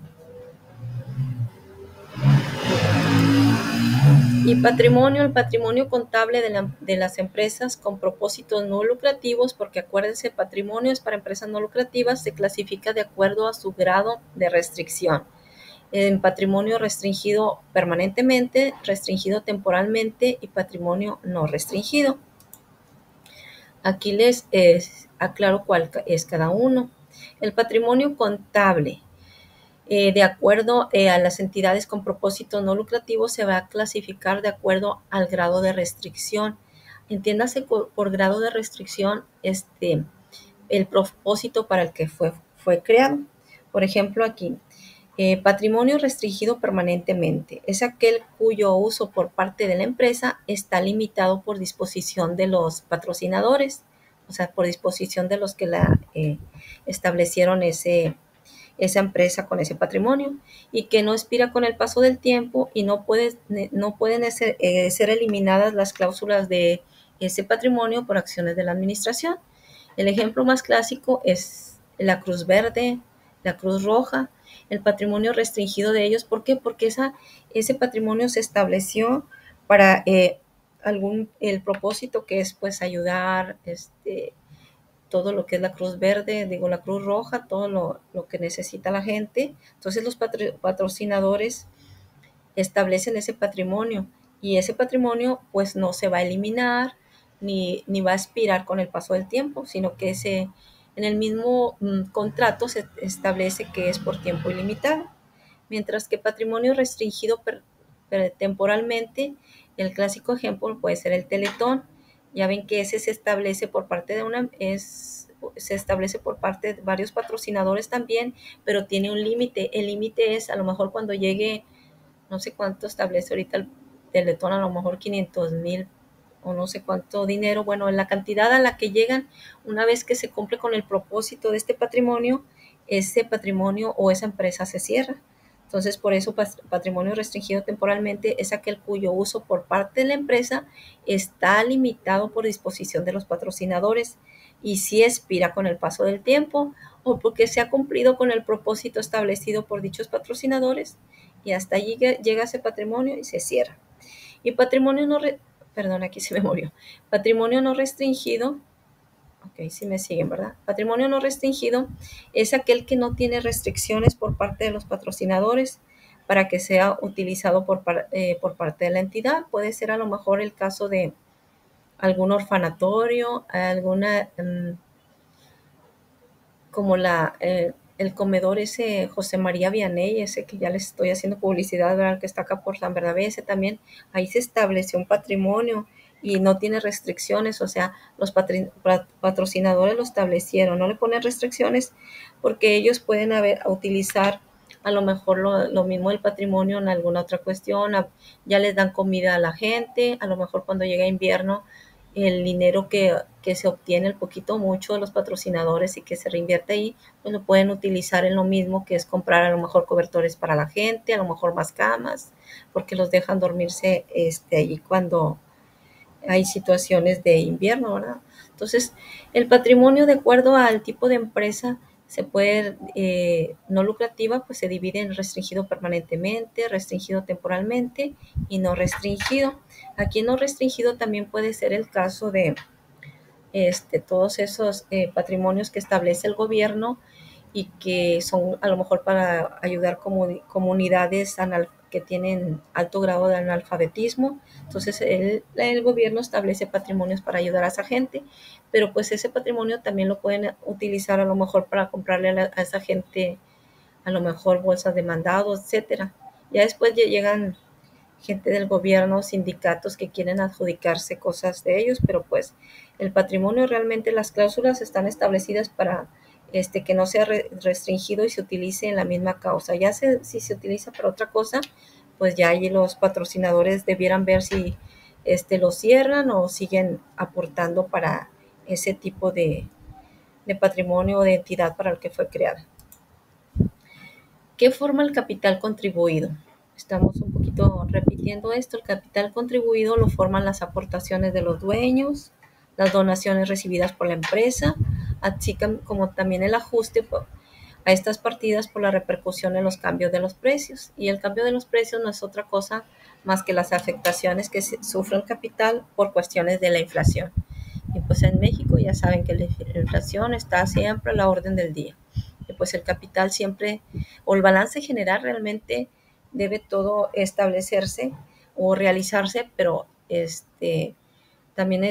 Y patrimonio, el patrimonio contable de las empresas con propósitos no lucrativos, porque acuérdense, patrimonio es para empresas no lucrativas, se clasifica de acuerdo a su grado de restricción. En patrimonio restringido permanentemente, restringido temporalmente y patrimonio no restringido. Aquí les aclaro cuál es cada uno. El patrimonio contable De acuerdo a las entidades con propósito no lucrativo, se va a clasificar de acuerdo al grado de restricción. Entiéndase por grado de restricción el propósito para el que fue creado. Por ejemplo, aquí, patrimonio restringido permanentemente es aquel cuyo uso por parte de la empresa está limitado por disposición de los patrocinadores, o sea, por disposición de los que establecieron esa empresa con ese patrimonio, y que no expira con el paso del tiempo y no pueden ser eliminadas las cláusulas de ese patrimonio por acciones de la administración. El ejemplo más clásico es la Cruz Verde, la Cruz Roja, el patrimonio restringido de ellos. ¿Por qué? Porque ese patrimonio se estableció para el propósito que es pues ayudar todo lo que es la Cruz Verde, la Cruz Roja, todo lo que necesita la gente. Entonces los patrocinadores establecen ese patrimonio, y ese patrimonio pues no se va a eliminar ni va a expirar con el paso del tiempo, sino que en el mismo contrato se establece que es por tiempo ilimitado. Mientras que patrimonio restringido temporalmente, el clásico ejemplo puede ser el Teletón. Ya ven que ese se establece por parte de varios patrocinadores también, pero tiene un límite. El límite es a lo mejor cuando llegue, no sé cuánto establece ahorita el Teletón, a lo mejor 500,000 o no sé cuánto dinero. Bueno, en la cantidad a la que llegan, una vez que se cumple con el propósito de este patrimonio, ese patrimonio o esa empresa se cierra. Entonces, por eso patrimonio restringido temporalmente es aquel cuyo uso por parte de la empresa está limitado por disposición de los patrocinadores y si expira con el paso del tiempo o porque se ha cumplido con el propósito establecido por dichos patrocinadores, y hasta allí llega ese patrimonio y se cierra. Y aquí se me movió. Patrimonio no restringido. Ok, sí me siguen, ¿verdad? Patrimonio no restringido es aquel que no tiene restricciones por parte de los patrocinadores para que sea utilizado por parte de la entidad. Puede ser a lo mejor el caso de algún orfanatorio, como el comedor ese José María Vianney, ese que ya les estoy haciendo publicidad, ¿verdad? Que está acá por San Bernabé, ese también, ahí se estableció un patrimonio y no tiene restricciones, o sea, los patrocinadores lo establecieron, no le ponen restricciones porque ellos pueden utilizar a lo mejor lo mismo del patrimonio en alguna otra cuestión, ya les dan comida a la gente, a lo mejor cuando llega invierno, el dinero que se obtiene, el poquito mucho de los patrocinadores y que se reinvierte ahí, pues lo pueden utilizar en lo mismo, que es comprar a lo mejor cobertores para la gente, a lo mejor más camas, porque los dejan dormirse allí cuando hay situaciones de invierno, ¿verdad? Entonces, el patrimonio, de acuerdo al tipo de empresa, se puede, no lucrativa, pues se divide en restringido permanentemente, restringido temporalmente y no restringido. Aquí no restringido también puede ser el caso de todos esos patrimonios que establece el gobierno y que son a lo mejor para ayudar comunidades que tienen alto grado de analfabetismo. Entonces el gobierno establece patrimonios para ayudar a esa gente, pero pues ese patrimonio también lo pueden utilizar a lo mejor para comprarle a esa gente a lo mejor bolsas de mandado, etcétera. Ya después llegan gente del gobierno, sindicatos que quieren adjudicarse cosas de ellos, pero pues el patrimonio realmente, las cláusulas están establecidas para que no sea restringido y se utilice en la misma causa. Si se utiliza para otra cosa, pues ya allí los patrocinadores debieran ver si lo cierran o siguen aportando para ese tipo de patrimonio o de entidad para el que fue creada. ¿Qué forma el capital contribuido? Estamos un poquito repitiendo esto. El capital contribuido lo forman las aportaciones de los dueños, las donaciones recibidas por la empresa, así como también el ajuste a estas partidas por la repercusión en los cambios de los precios. Y el cambio de los precios no es otra cosa más que las afectaciones que sufre el capital por cuestiones de la inflación. Y pues en México ya saben que la inflación está siempre a la orden del día. Y pues el capital siempre, o el balance general realmente debe todo establecerse o realizarse, pero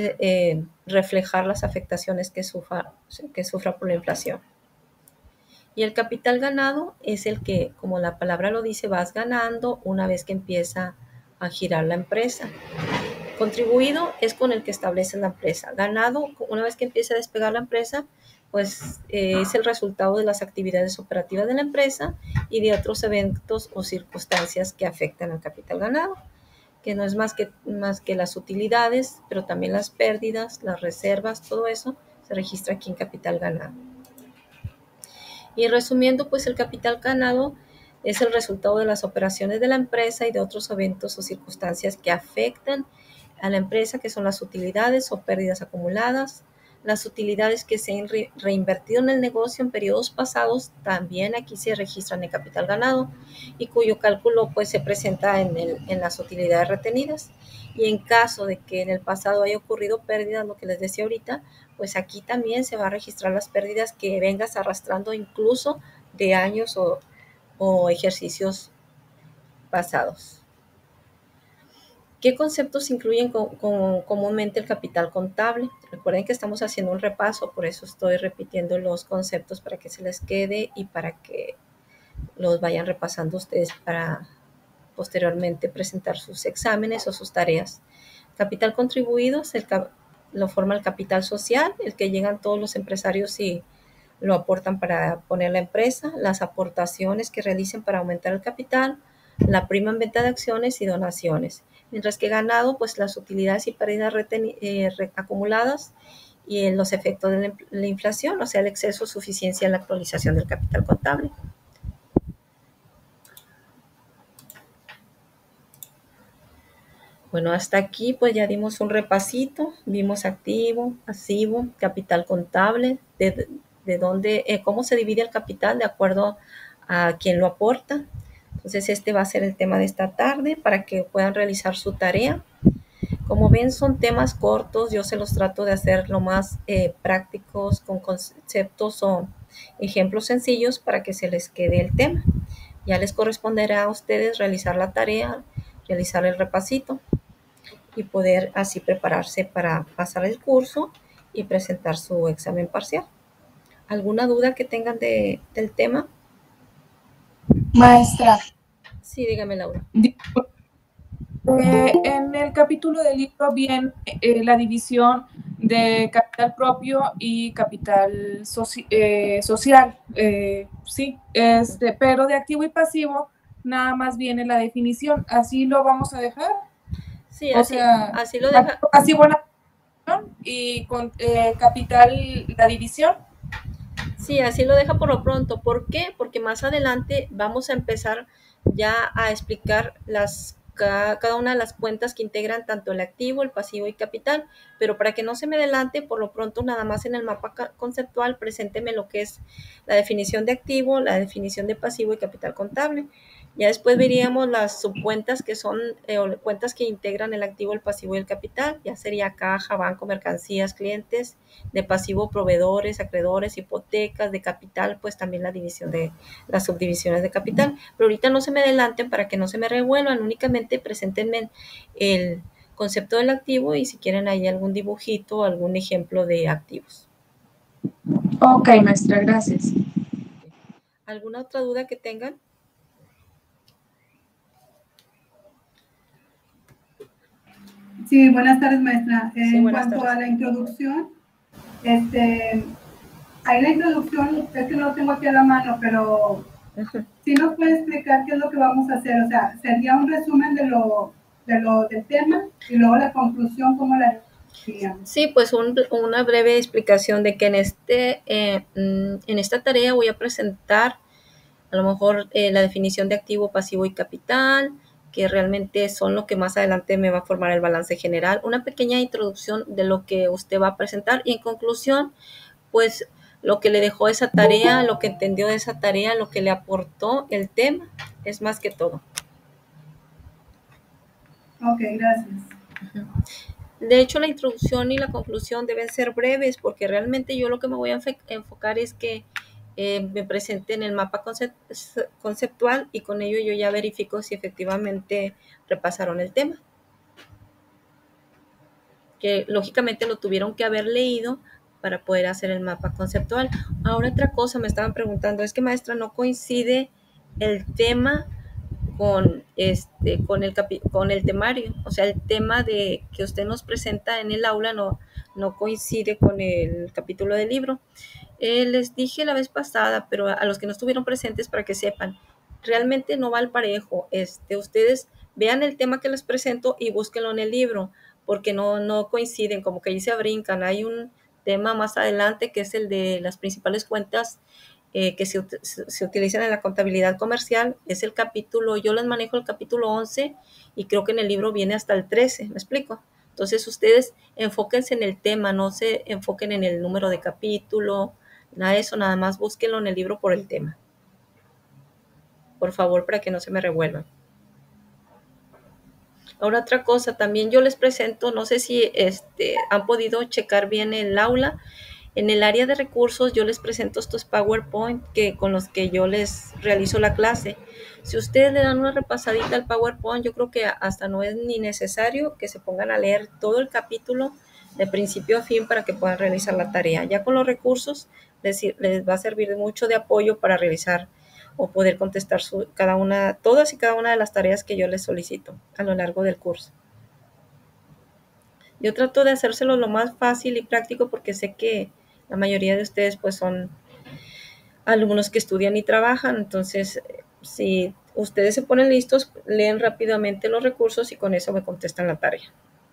también reflejar las afectaciones que sufra por la inflación. Y el capital ganado es el que, como la palabra lo dice, vas ganando una vez que empieza a girar la empresa. Contribuido es con el que establece la empresa. Ganado, una vez que empieza a despegar la empresa, pues es el resultado de las actividades operativas de la empresa y de otros eventos o circunstancias que afectan al capital ganado, que no es más que las utilidades, pero también las pérdidas, las reservas, todo eso se registra aquí en capital ganado. Y resumiendo, pues el capital ganado es el resultado de las operaciones de la empresa y de otros eventos o circunstancias que afectan a la empresa, que son las utilidades o pérdidas acumuladas. Las utilidades que se han reinvertido en el negocio en periodos pasados también aquí se registran en capital ganado y cuyo cálculo pues se presenta en las utilidades retenidas. Y en caso de que en el pasado haya ocurrido pérdidas, lo que les decía ahorita, pues aquí también se va a registrar las pérdidas que vengas arrastrando incluso de años o ejercicios pasados. ¿Qué conceptos incluyen comúnmente el capital contable? Recuerden que estamos haciendo un repaso, por eso estoy repitiendo los conceptos para que se les quede y para que los vayan repasando ustedes para posteriormente presentar sus exámenes o sus tareas. Capital contribuido lo forma el capital social, el que llegan todos los empresarios y lo aportan para poner la empresa, las aportaciones que realicen para aumentar el capital, la prima en venta de acciones y donaciones. Mientras que ganado, pues las utilidades y pérdidas acumuladas y los efectos de la inflación, o sea, el exceso o suficiencia en la actualización del capital contable. Bueno, hasta aquí pues ya dimos un repasito, vimos activo, pasivo, capital contable, de dónde, cómo se divide el capital de acuerdo a quién lo aporta. Entonces este va a ser el tema de esta tarde para que puedan realizar su tarea. Como ven, son temas cortos, yo se los trato de hacer lo más prácticos, con conceptos o ejemplos sencillos para que se les quede el tema. Ya les corresponderá a ustedes realizar la tarea, realizar el repasito y poder así prepararse para pasar el curso y presentar su examen parcial. ¿Alguna duda que tengan del tema? Maestra. Sí, dígame, Laura. En el capítulo del libro viene la división de capital propio y capital social. Sí, pero de activo y pasivo nada más viene la definición. ¿Así lo vamos a dejar? Sí, así lo deja. Pasivo la definición y con capital la división. Sí, así lo deja por lo pronto. ¿Por qué? Porque más adelante vamos a empezar ya a explicar cada una de las cuentas que integran tanto el activo, el pasivo y capital. Pero para que no se me adelante, por lo pronto nada más en el mapa conceptual, presénteme lo que es la definición de activo, la definición de pasivo y capital contable. Ya después veríamos las subcuentas que son cuentas que integran el activo, el pasivo y el capital. Ya sería caja, banco, mercancías, clientes. De pasivo, proveedores, acreedores, hipotecas. De capital, pues también la división de las subdivisiones de capital. Pero ahorita no se me adelanten para que no se me revuelvan. Únicamente preséntenme el concepto del activo y si quieren ahí algún dibujito o algún ejemplo de activos. Ok, maestra, gracias. ¿Alguna otra duda que tengan? Sí, buenas tardes, maestra. Sí, En buenas cuanto tardes. a la introducción, ahí la introducción, es que no lo tengo aquí a la mano, pero sí nos puede explicar qué es lo que vamos a hacer. O sea, sería un resumen del tema y luego la conclusión, ¿cómo la haríamos? Sí, pues una breve explicación de que en esta tarea voy a presentar a lo mejor la definición de activo, pasivo y capital, que realmente son lo que más adelante me va a formar el balance general. Una pequeña introducción de lo que usted va a presentar y en conclusión, pues lo que le dejó esa tarea, lo que entendió de esa tarea, lo que le aportó el tema, es más que todo. Ok, gracias. De hecho, la introducción y la conclusión deben ser breves porque realmente yo lo que me voy a enfocar es que me presenten el mapa conceptual y con ello yo ya verifico si efectivamente repasaron el tema. Que lógicamente lo tuvieron que haber leído para poder hacer el mapa conceptual. Ahora otra cosa me estaban preguntando, es que maestra, no coincide el tema con el temario, o sea, el tema de que usted nos presenta en el aula no coincide con el capítulo del libro. Les dije la vez pasada, pero a los que no estuvieron presentes para que sepan, realmente no va al parejo. Ustedes vean el tema que les presento y búsquenlo en el libro, porque no coinciden, como que ahí se brincan. Hay un tema más adelante que es el de las principales cuentas que se utilizan en la contabilidad comercial. Es el capítulo, yo les manejo el capítulo 11 y creo que en el libro viene hasta el 13, ¿me explico? Entonces ustedes enfóquense en el tema, no se enfoquen en el número de capítulo, nada de eso, nada más búsquenlo en el libro por el tema. Por favor, para que no se me revuelvan. Ahora otra cosa, también yo les presento, no sé si han podido checar bien el aula. En el área de recursos yo les presento estos PowerPoint con los que yo les realizo la clase. Si ustedes le dan una repasadita al PowerPoint, yo creo que hasta no es ni necesario que se pongan a leer todo el capítulo de principio a fin para que puedan realizar la tarea. Ya con los recursos les va a servir mucho de apoyo para realizar o poder contestar todas y cada una de las tareas que yo les solicito a lo largo del curso. Yo trato de hacérselo lo más fácil y práctico porque sé que la mayoría de ustedes pues son alumnos que estudian y trabajan, entonces si ustedes se ponen listos, leen rápidamente los recursos y con eso me contestan la tarea.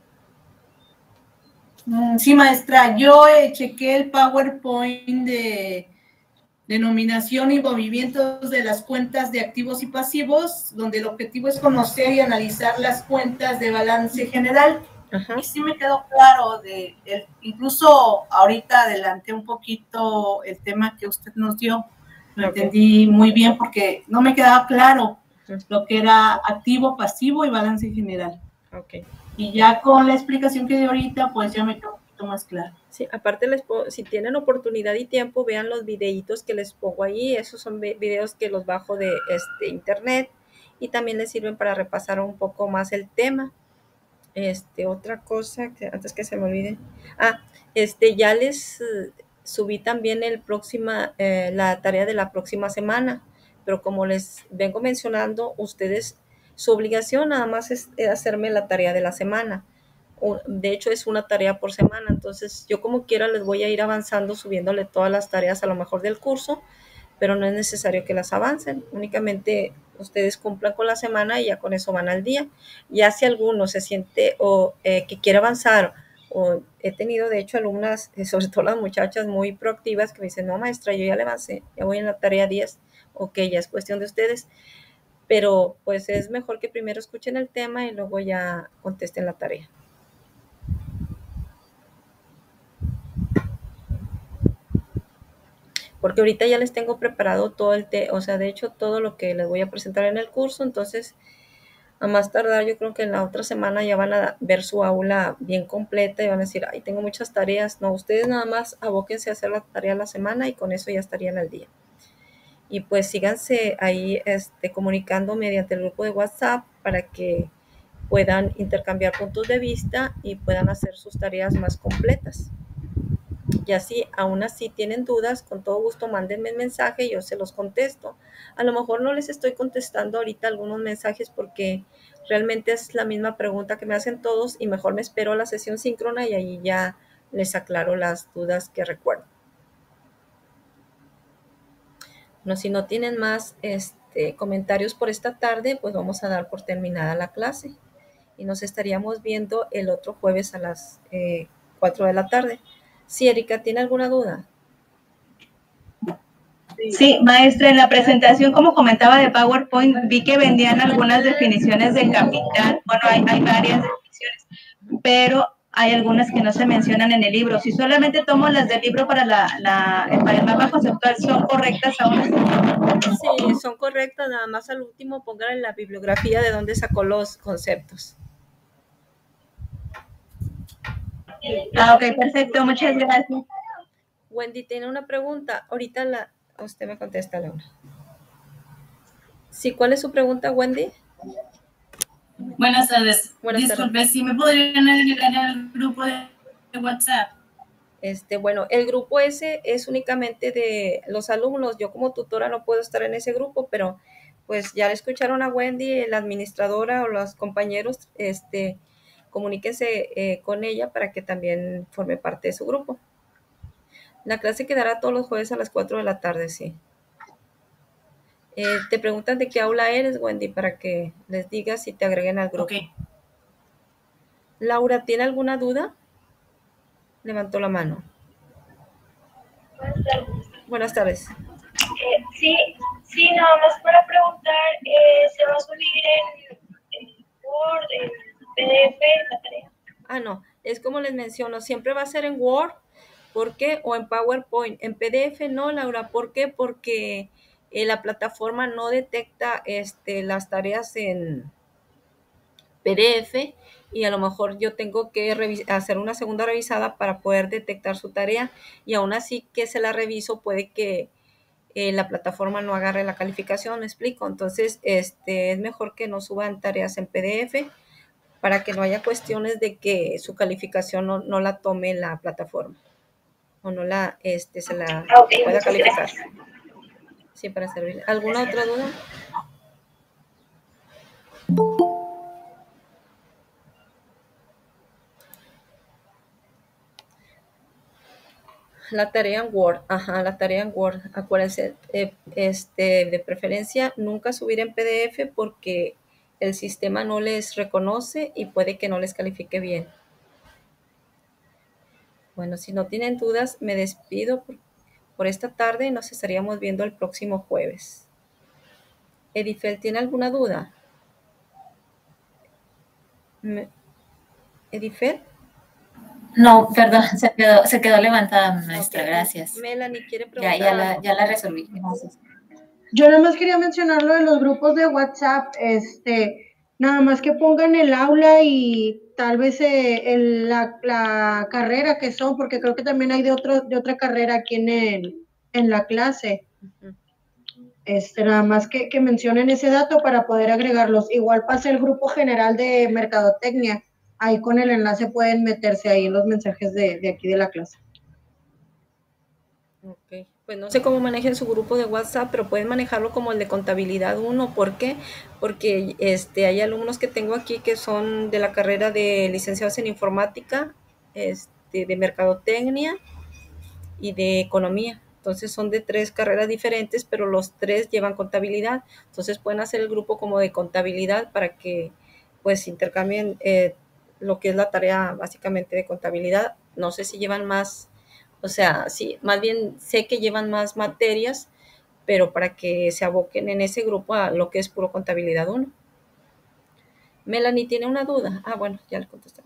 Sí, maestra, yo chequé el PowerPoint de denominación y movimientos de las cuentas de activos y pasivos, donde el objetivo es conocer y analizar las cuentas de balance general. Ajá. Y sí me quedó claro, incluso ahorita adelanté un poquito el tema que usted nos dio, lo entendí muy bien porque no me quedaba claro lo que era activo, pasivo y balance general. Okay. Y ya con la explicación que dio ahorita, pues ya me quedó un poquito más claro. Sí, aparte si tienen oportunidad y tiempo, vean los videitos que les pongo ahí. Esos son videos que los bajo de internet y también les sirven para repasar un poco más el tema. Otra cosa que antes que se me olvide. Ya les subí también la tarea de la próxima semana, pero como les vengo mencionando, ustedes, su obligación nada más es hacerme la tarea de la semana. De hecho, es una tarea por semana, entonces yo como quiera les voy a ir avanzando, subiéndole todas las tareas a lo mejor del curso, pero no es necesario que las avancen, únicamente ustedes cumplan con la semana y ya con eso van al día. Ya si alguno se siente que quiere avanzar, o he tenido de hecho alumnas, sobre todo las muchachas muy proactivas que me dicen, no maestra, yo ya le avancé, ya voy en la tarea 10, ok, ya es cuestión de ustedes, pero pues es mejor que primero escuchen el tema y luego ya contesten la tarea. Porque ahorita ya les tengo preparado todo de hecho todo lo que les voy a presentar en el curso, entonces a más tardar yo creo que en la otra semana ya van a ver su aula bien completa y van a decir, ay, tengo muchas tareas. No, ustedes nada más abóquense a hacer la tarea a la semana y con eso ya estarían al día. Y pues síganse ahí comunicando mediante el grupo de WhatsApp para que puedan intercambiar puntos de vista y puedan hacer sus tareas más completas. Y así, aún así tienen dudas, con todo gusto mándenme el mensaje y yo se los contesto. A lo mejor no les estoy contestando ahorita algunos mensajes porque realmente es la misma pregunta que me hacen todos y mejor me espero a la sesión síncrona y ahí ya les aclaro las dudas que recuerdo. Bueno, si no tienen más comentarios por esta tarde, pues vamos a dar por terminada la clase y nos estaríamos viendo el otro jueves a las 4 de la tarde. Sí, Erika, ¿tiene alguna duda? Sí, maestra, en la presentación, como comentaba de PowerPoint, vi que vendían algunas definiciones de capital. Bueno, hay varias definiciones, pero hay algunas que no se mencionan en el libro. Si solamente tomo las del libro para el mapa conceptual, ¿son correctas aún? Sí, son correctas, nada más al último pongan en la bibliografía de dónde sacó los conceptos. Ok, perfecto, muchas gracias. Wendy tiene una pregunta, ahorita usted me contesta, Laura. Sí, ¿cuál es su pregunta, Wendy? Buenas tardes. Buenas Disculpe, tardes. ¿sí me podrían agregar al grupo de WhatsApp? Bueno, el grupo ese es únicamente de los alumnos. Yo como tutora no puedo estar en ese grupo, pero pues ya le escucharon a Wendy, la administradora o los compañeros, comuníquense con ella para que también forme parte de su grupo. La clase quedará todos los jueves a las 4 de la tarde, sí. Te preguntan de qué aula eres, Wendy, para que les digas si te agreguen al grupo. Ok. Laura, ¿tiene alguna duda? Levantó la mano. Buenas tardes. Buenas tardes. Sí, nada más para preguntar, ¿se va a subir en Word, en PDF, la tarea? No, es como les menciono, siempre va a ser en Word. ¿Por qué? O en PowerPoint. En PDF no, Laura. ¿Por qué? Porque la plataforma no detecta las tareas en PDF y a lo mejor yo tengo que hacer una segunda revisada para poder detectar su tarea, y aún así que se la reviso puede que la plataforma no agarre la calificación, ¿me explico? Entonces, es mejor que no suban tareas en PDF para que no haya cuestiones de que su calificación no la tome la plataforma o no la, se la Okay, pueda muchas calificar. gracias. Sí, para servirle. ¿Alguna otra duda? La tarea en Word, la tarea en Word, acuérdense, de preferencia nunca subir en PDF porque el sistema no les reconoce y puede que no les califique bien. Bueno, si no tienen dudas, me despido por esta tarde y nos estaríamos viendo el próximo jueves. Edifel, ¿tiene alguna duda? ¿Edifel? No, perdón, se quedó levantada, maestra, Okay. Gracias. Melanie, ¿quiere preguntar algo? Ya la resolví, gracias. Yo nada más quería mencionar lo de los grupos de WhatsApp, nada más que pongan el aula y tal vez la carrera que son, porque creo que también hay de otra carrera aquí en la clase. Uh-huh. Nada más que mencionen ese dato para poder agregarlos. Igual pasa el grupo general de mercadotecnia. Ahí con el enlace pueden meterse ahí en los mensajes de aquí de la clase. Ok, pues no sé cómo manejen su grupo de WhatsApp, pero pueden manejarlo como el de contabilidad 1. ¿Por qué? Porque hay alumnos que tengo aquí que son de la carrera de licenciados en informática, de mercadotecnia y de economía. Entonces son de 3 carreras diferentes, pero los 3 llevan contabilidad. Entonces pueden hacer el grupo como de contabilidad para que pues intercambien lo que es la tarea básicamente de contabilidad. No sé si llevan más, o sea, sí, más bien sé que llevan más materias, pero para que se aboquen en ese grupo a lo que es puro contabilidad 1. Melanie, ¿tiene una duda? Bueno, ya le contesté.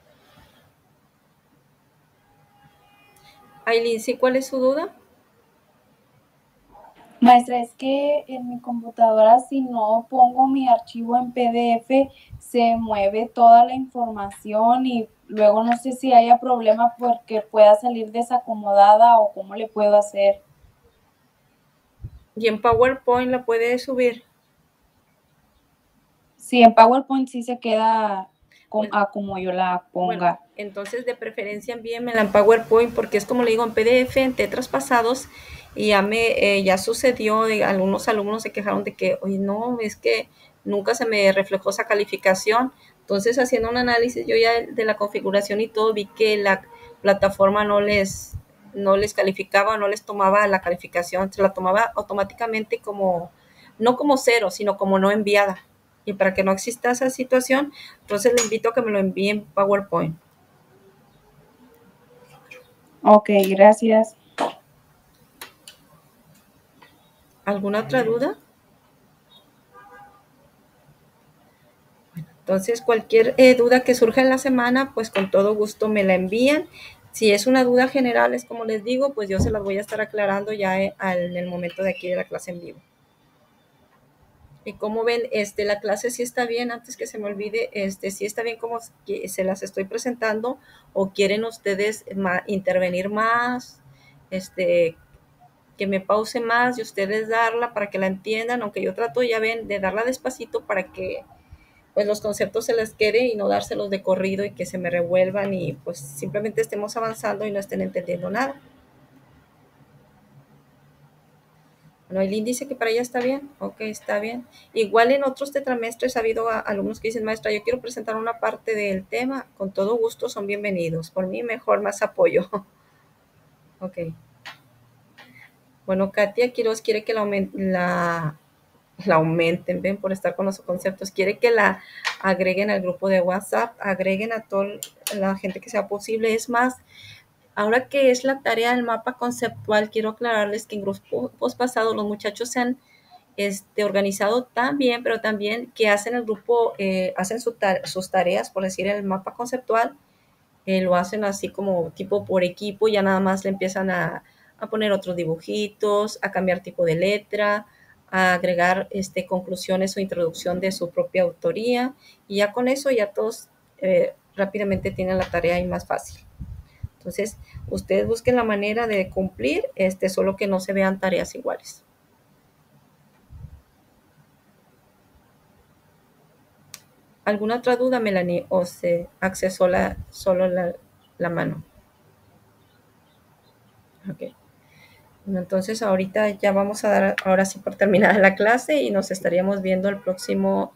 Aileen, ¿sí cuál es su duda? Maestra, es que en mi computadora, si no pongo mi archivo en PDF, se mueve toda la información y luego no sé si haya problema porque pueda salir desacomodada o cómo le puedo hacer. ¿Y en PowerPoint la puede subir? Sí, en PowerPoint sí se queda como yo la ponga. Bueno, entonces de preferencia envíenmela en PowerPoint porque es como le digo en PDF, en tetras pasados, y ya sucedió, algunos alumnos se quejaron de que, oye, no, es que nunca se me reflejó esa calificación. Entonces, haciendo un análisis yo ya de la configuración y todo, vi que la plataforma no les calificaba, no les tomaba la calificación, se la tomaba automáticamente como, no como 0, sino como no enviada. Y para que no exista esa situación, entonces le invito a que me lo envíe en PowerPoint. Ok, gracias. ¿Alguna otra duda? Bueno, entonces cualquier duda que surja en la semana, pues con todo gusto me la envían. Si es una duda general, es como les digo, pues yo se las voy a estar aclarando ya en el momento de aquí de la clase en vivo. Y como ven, la clase sí está bien, antes que se me olvide, sí está bien como que se las estoy presentando, o quieren ustedes intervenir más, que me pause más y ustedes darla para que la entiendan, aunque yo trato, ya ven, de darla despacito para que pues los conceptos se les quede y no dárselos de corrido y que se me revuelvan y pues simplemente estemos avanzando y no estén entendiendo nada. Bueno, Aileen dice que para ella está bien. Ok, está bien. Igual en otros tetramestres ha habido alumnos que dicen, maestra, yo quiero presentar una parte del tema. Con todo gusto son bienvenidos. Por mí mejor, más apoyo. Ok. Bueno, Katia Quiroz quiere que la aumenten, ven, por estar con los conceptos. Quiere que la agreguen al grupo de WhatsApp, agreguen a toda la gente que sea posible. Es más, ahora que es la tarea del mapa conceptual, quiero aclararles que en grupos pasados los muchachos se han organizado tan bien, pero también que hacen el grupo, hacen sus tareas, por decir, el mapa conceptual, lo hacen así como tipo por equipo, ya nada más le empiezan a poner otros dibujitos, a cambiar tipo de letra, a agregar conclusiones o introducción de su propia autoría, y ya con eso ya todos rápidamente tienen la tarea ahí más fácil. Entonces, ustedes busquen la manera de cumplir, solo que no se vean tareas iguales. ¿Alguna otra duda, Melanie? ¿O se accesó solo la mano? Ok. Bueno, entonces, ahorita ya vamos a dar, ahora sí por terminada la clase y nos estaríamos viendo el próximo.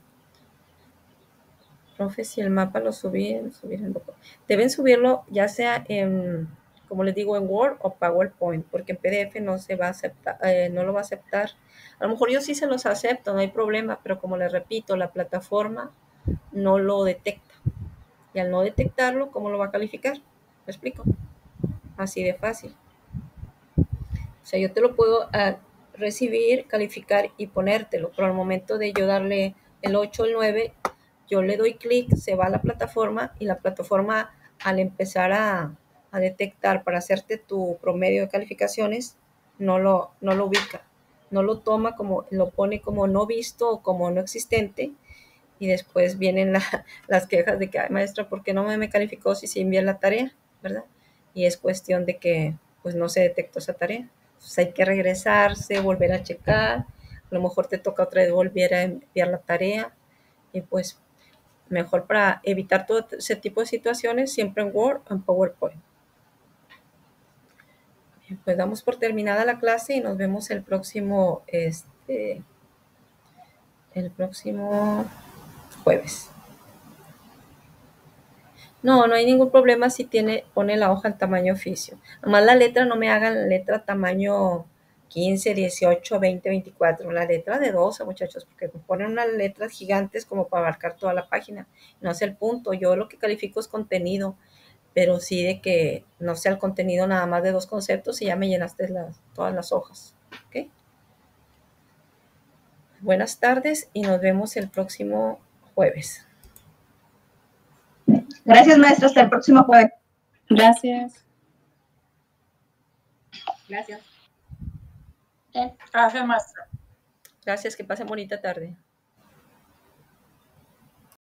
Profe, si el mapa lo subieron, deben subirlo ya sea en, como les digo, en Word o PowerPoint, porque en PDF no se va a aceptar, no lo va a aceptar. A lo mejor yo sí se los acepto, no hay problema, pero como les repito, la plataforma no lo detecta. Y al no detectarlo, ¿cómo lo va a calificar? ¿Me explico? Así de fácil. O sea, yo te lo puedo recibir, calificar y ponértelo, pero al momento de yo darle el 8 o el 9, yo le doy clic, se va a la plataforma y la plataforma al empezar a detectar para hacerte tu promedio de calificaciones, no lo ubica, no lo toma como, lo pone como no visto o como no existente y después vienen las quejas de que, ay, maestra, ¿por qué no me calificó si se envía la tarea? ¿Verdad? Y es cuestión de que pues no se detectó esa tarea. Pues hay que regresarse, volver a checar, a lo mejor te toca otra vez volver a enviar la tarea y pues mejor para evitar todo ese tipo de situaciones, siempre en Word o en PowerPoint. Bien, pues damos por terminada la clase y nos vemos el próximo jueves. No hay ningún problema si pone la hoja en tamaño oficio. Nomás la letra no me hagan letra tamaño 15, 18, 20, 24. La letra de 12, muchachos, porque me ponen unas letras gigantes como para abarcar toda la página. No es el punto. Yo lo que califico es contenido, pero sí de que no sea el contenido nada más de 2 conceptos y ya me llenaste todas las hojas. ¿Ok? Buenas tardes y nos vemos el próximo jueves. Gracias, maestro. Hasta el próximo jueves. Gracias. Gracias, maestra. Gracias, que pasen bonita tarde.